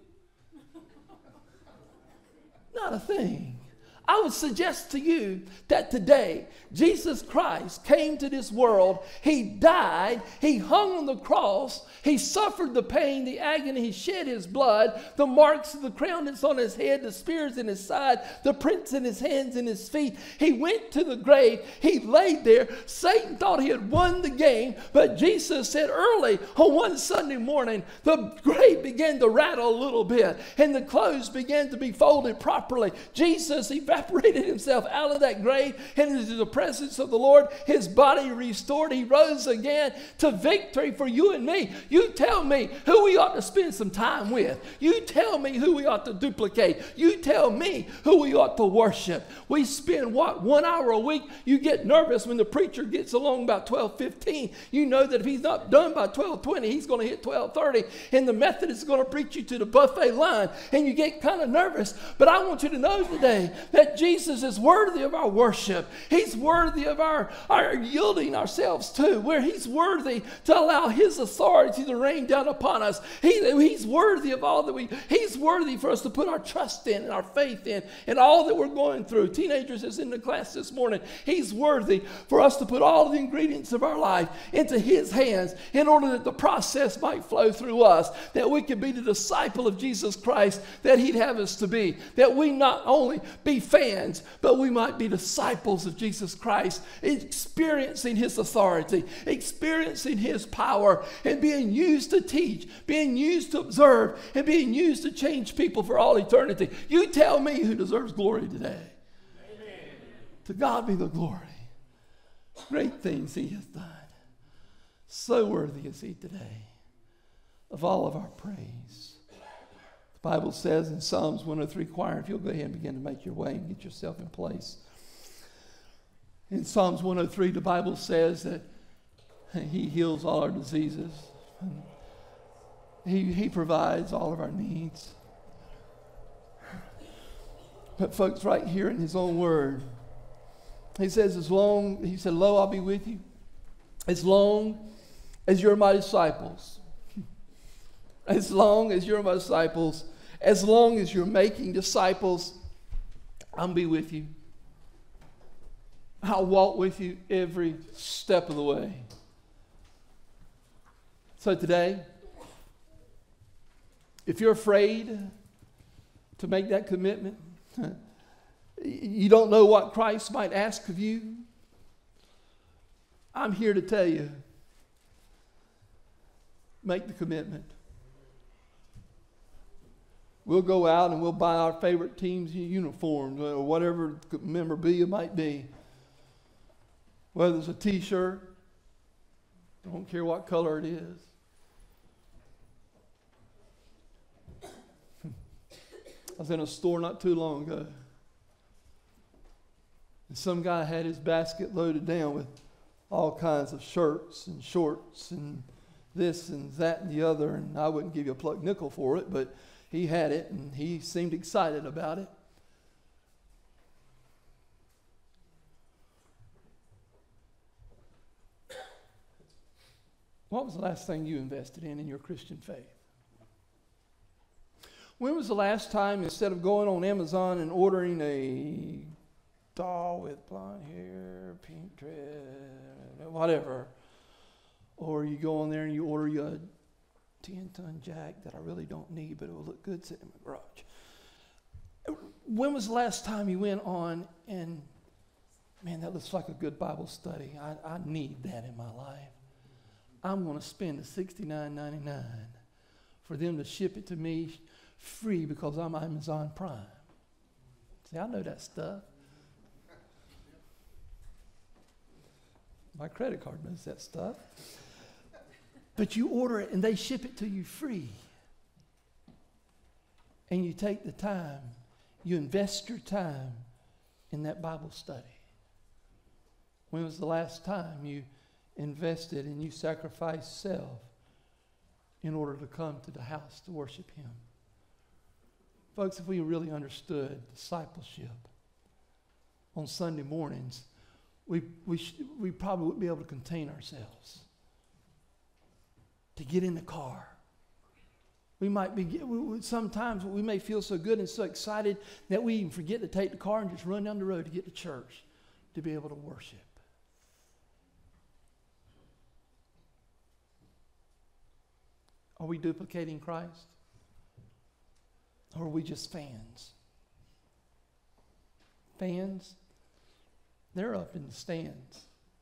Not a thing. I would suggest to you that today Jesus Christ came to this world. He died. He hung on the cross. He suffered the pain, the agony. He shed his blood, the marks of the crown that's on his head, the spears in his side, the prints in his hands and his feet. He went to the grave. He laid there. Satan thought he had won the game, but Jesus said early on one Sunday morning, the grave began to rattle a little bit, and the clothes began to be folded properly. Jesus evaporated himself out of that grave, and into the presence of the Lord, his body restored. He rose again to victory for you and me. You tell me who we ought to spend some time with. You tell me who we ought to duplicate. You tell me who we ought to worship. We spend, 1 hour a week? You get nervous when the preacher gets along about 12:15. You know that if he's not done by 12:20, he's going to hit 12:30, and the Methodist is going to preach you to the buffet line, and you get kind of nervous. But I want you to know today that Jesus is worthy of our worship. He's worthy of our yielding ourselves to, where he's worthy to allow his authority to rain down upon us. He's worthy of all that he's worthy for us to put our trust in and our faith in and all that we're going through. Teenagers is in the class this morning. He's worthy for us to put all the ingredients of our life into his hands in order that the process might flow through us, that we can be the disciple of Jesus Christ that he'd have us to be, that we not only be fans, but we might be disciples of Jesus Christ, experiencing his authority, experiencing his power, and being used to teach, being used to observe, and being used to change people for all eternity. You tell me who deserves glory today. Amen. To God be the glory. Great things he has done. So worthy is he today of all of our praise. The Bible says in Psalms 103, choir, if you'll go ahead and begin to make your way and get yourself in place. In Psalms 103, the Bible says that he heals all our diseases. He provides all of our needs. But folks, right here in his own word, he says, he said, lo, I'll be with you as long as you're my disciples. As long as you're my disciples, as long as you're making disciples, I'll be with you. I'll walk with you every step of the way. So today, if you're afraid to make that commitment, you don't know what Christ might ask of you, I'm here to tell you, make the commitment. We'll go out and we'll buy our favorite team's uniforms or whatever memorabilia might be. Whether it's a t-shirt, I don't care what color it is. I was in a store not too long ago. Some guy had his basket loaded down with all kinds of shirts and shorts and this and that and the other, and I wouldn't give you a plucked nickel for it, but he had it and he seemed excited about it. What was the last thing you invested in your Christian faith? When was the last time, instead of going on Amazon and ordering a doll with blonde hair, pink dress, whatever, or you go on there and you order you a 10-ton jack that I really don't need, but it will look good sitting in my garage? When was the last time you went on and, man, that looks like a good Bible study. I need that in my life. I'm going to spend the $69.99 for them to ship it to me free because I'm Amazon Prime. See, I know that stuff. My credit card knows that stuff. But you order it and they ship it to you free. And you take the time, you invest your time in that Bible study. When was the last time you invested and you sacrificed self in order to come to the house to worship Him? Folks, if we really understood discipleship on Sunday mornings, we probably wouldn't be able to contain ourselves. To get in the car. We might be, sometimes we may feel so good and so excited that we even forget to take the car and just run down the road to get to church to be able to worship. Are we duplicating Christ? Or are we just fans? Fans? They're up in the stands.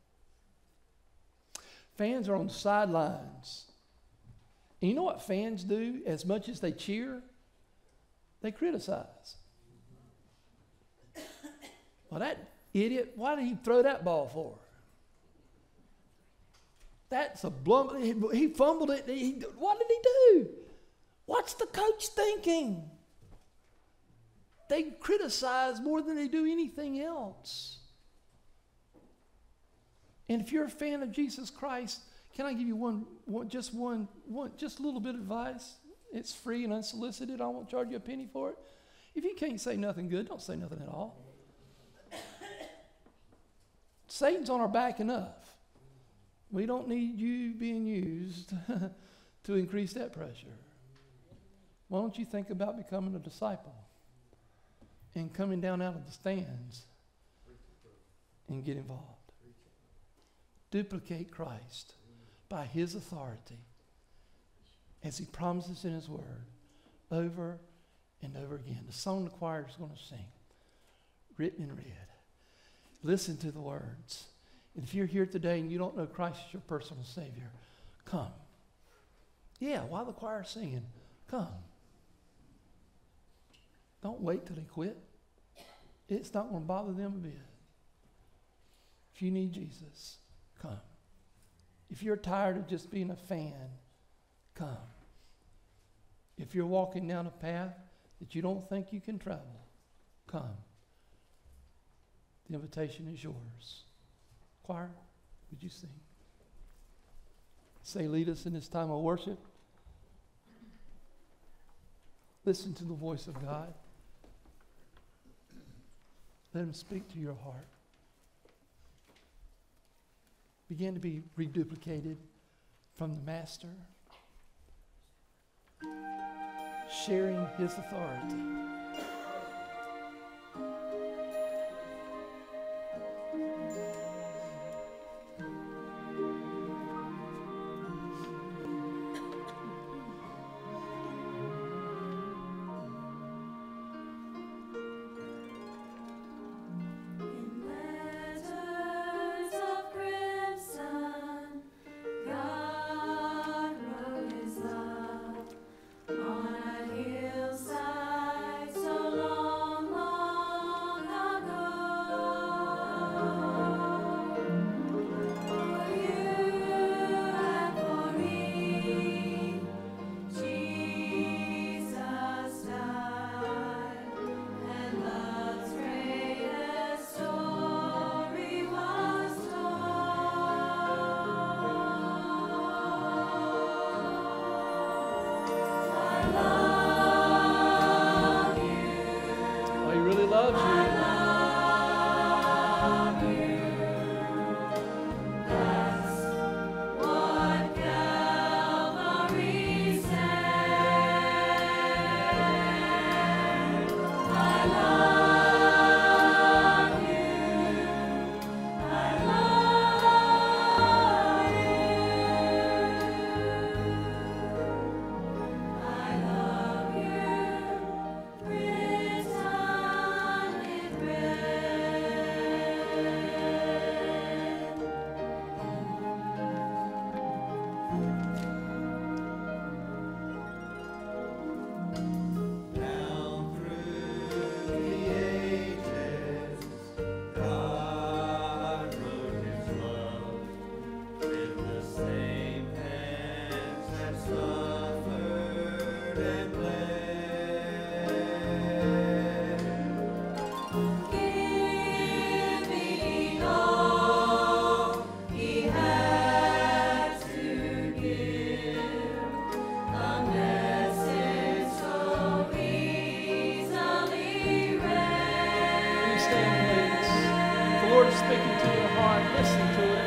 Fans are on the sidelines. And you know what fans do? As much as they cheer, they criticize. Well, that idiot, why did he throw that ball for? That's a blum. He fumbled it. What did he do? What's the coach thinking? They criticize more than they do anything else. And if you're a fan of Jesus Christ, can I give you just a little bit of advice? It's free and unsolicited. I won't charge you a penny for it. If you can't say nothing good, don't say nothing at all. Satan's on our back enough. We don't need you being used to increase that pressure. Why don't you think about becoming a disciple and coming down out of the stands and get involved? Duplicate Christ by His authority as He promises in His Word over and over again. The song the choir is going to sing, written in red. Listen to the words. And if you're here today and you don't know Christ as your personal Savior, come. Yeah, while the choir is singing, come. Don't wait till they quit. It's not going to bother them a bit. If you need Jesus, come. If you're tired of just being a fan, come. If you're walking down a path that you don't think you can travel, come. The invitation is yours. Choir, would you sing? Say, lead us in this time of worship. Listen to the voice of God. Let Him speak to your heart. Begin to be reduplicated from the Master, sharing His authority. God wrote His love on a hillside Lord is speaking to your heart, listen to it.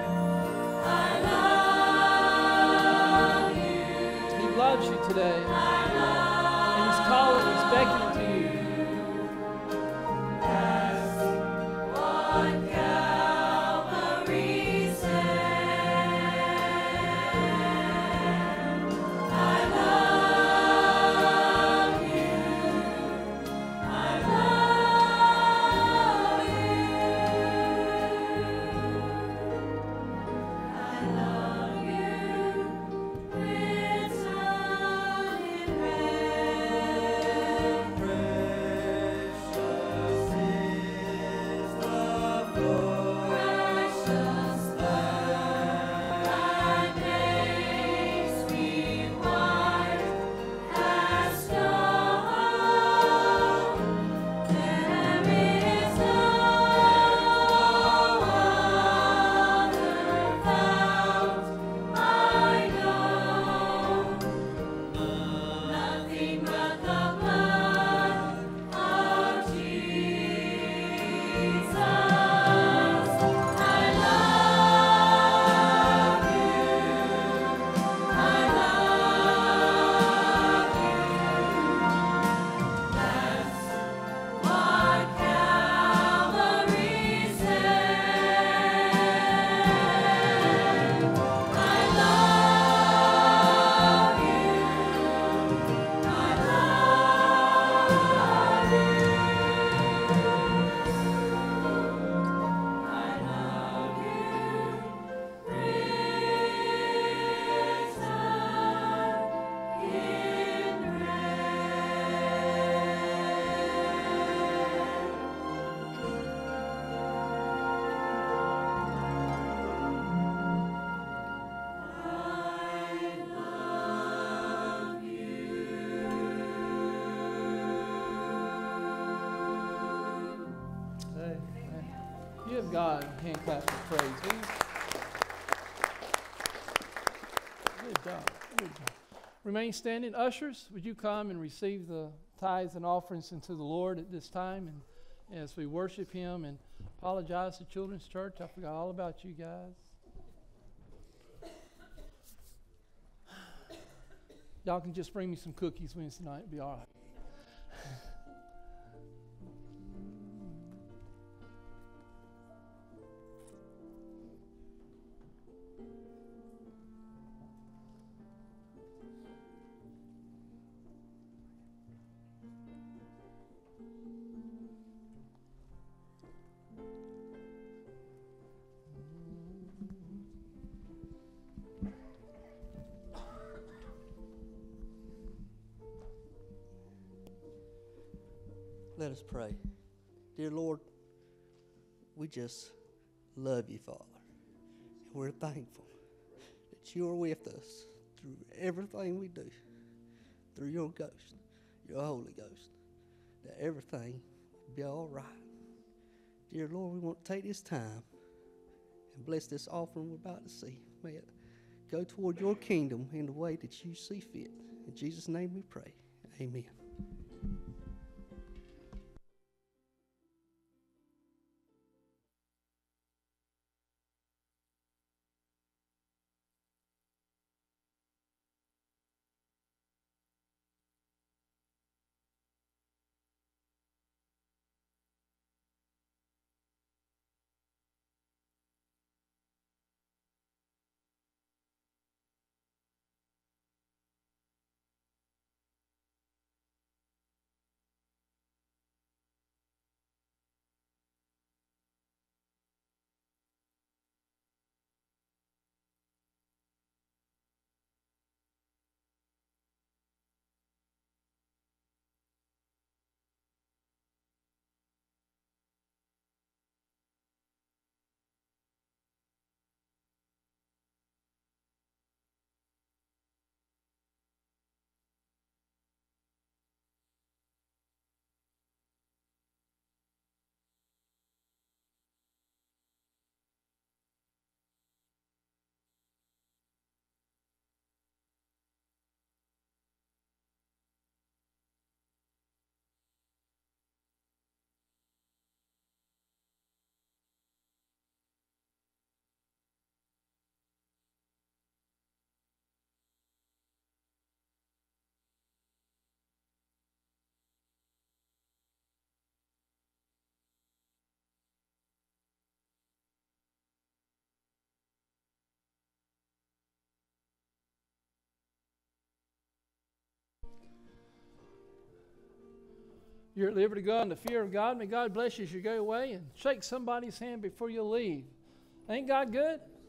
He loves you today. And He's calling, He's beckoning to you. Give God a hand clap of praise, will you? Good job. Good job. Remain standing. Ushers, would you come and receive the tithes and offerings into the Lord at this time, and as we worship Him, and apologize to Children's Church. I forgot all about you guys. Y'all can just bring me some cookies Wednesday night. It'll be all right. Let us pray. Dear Lord, we just love you, Father. And we're thankful that you are with us through everything we do, through your Ghost, your Holy Ghost, that everything will be all right. Dear Lord, we want to take this time and bless this offering we're about to see. May it go toward your kingdom in the way that you see fit. In Jesus' name we pray. Amen. You're at liberty to go in the fear of God. May God bless you as you go away, and shake somebody's hand before you leave. Ain't God good?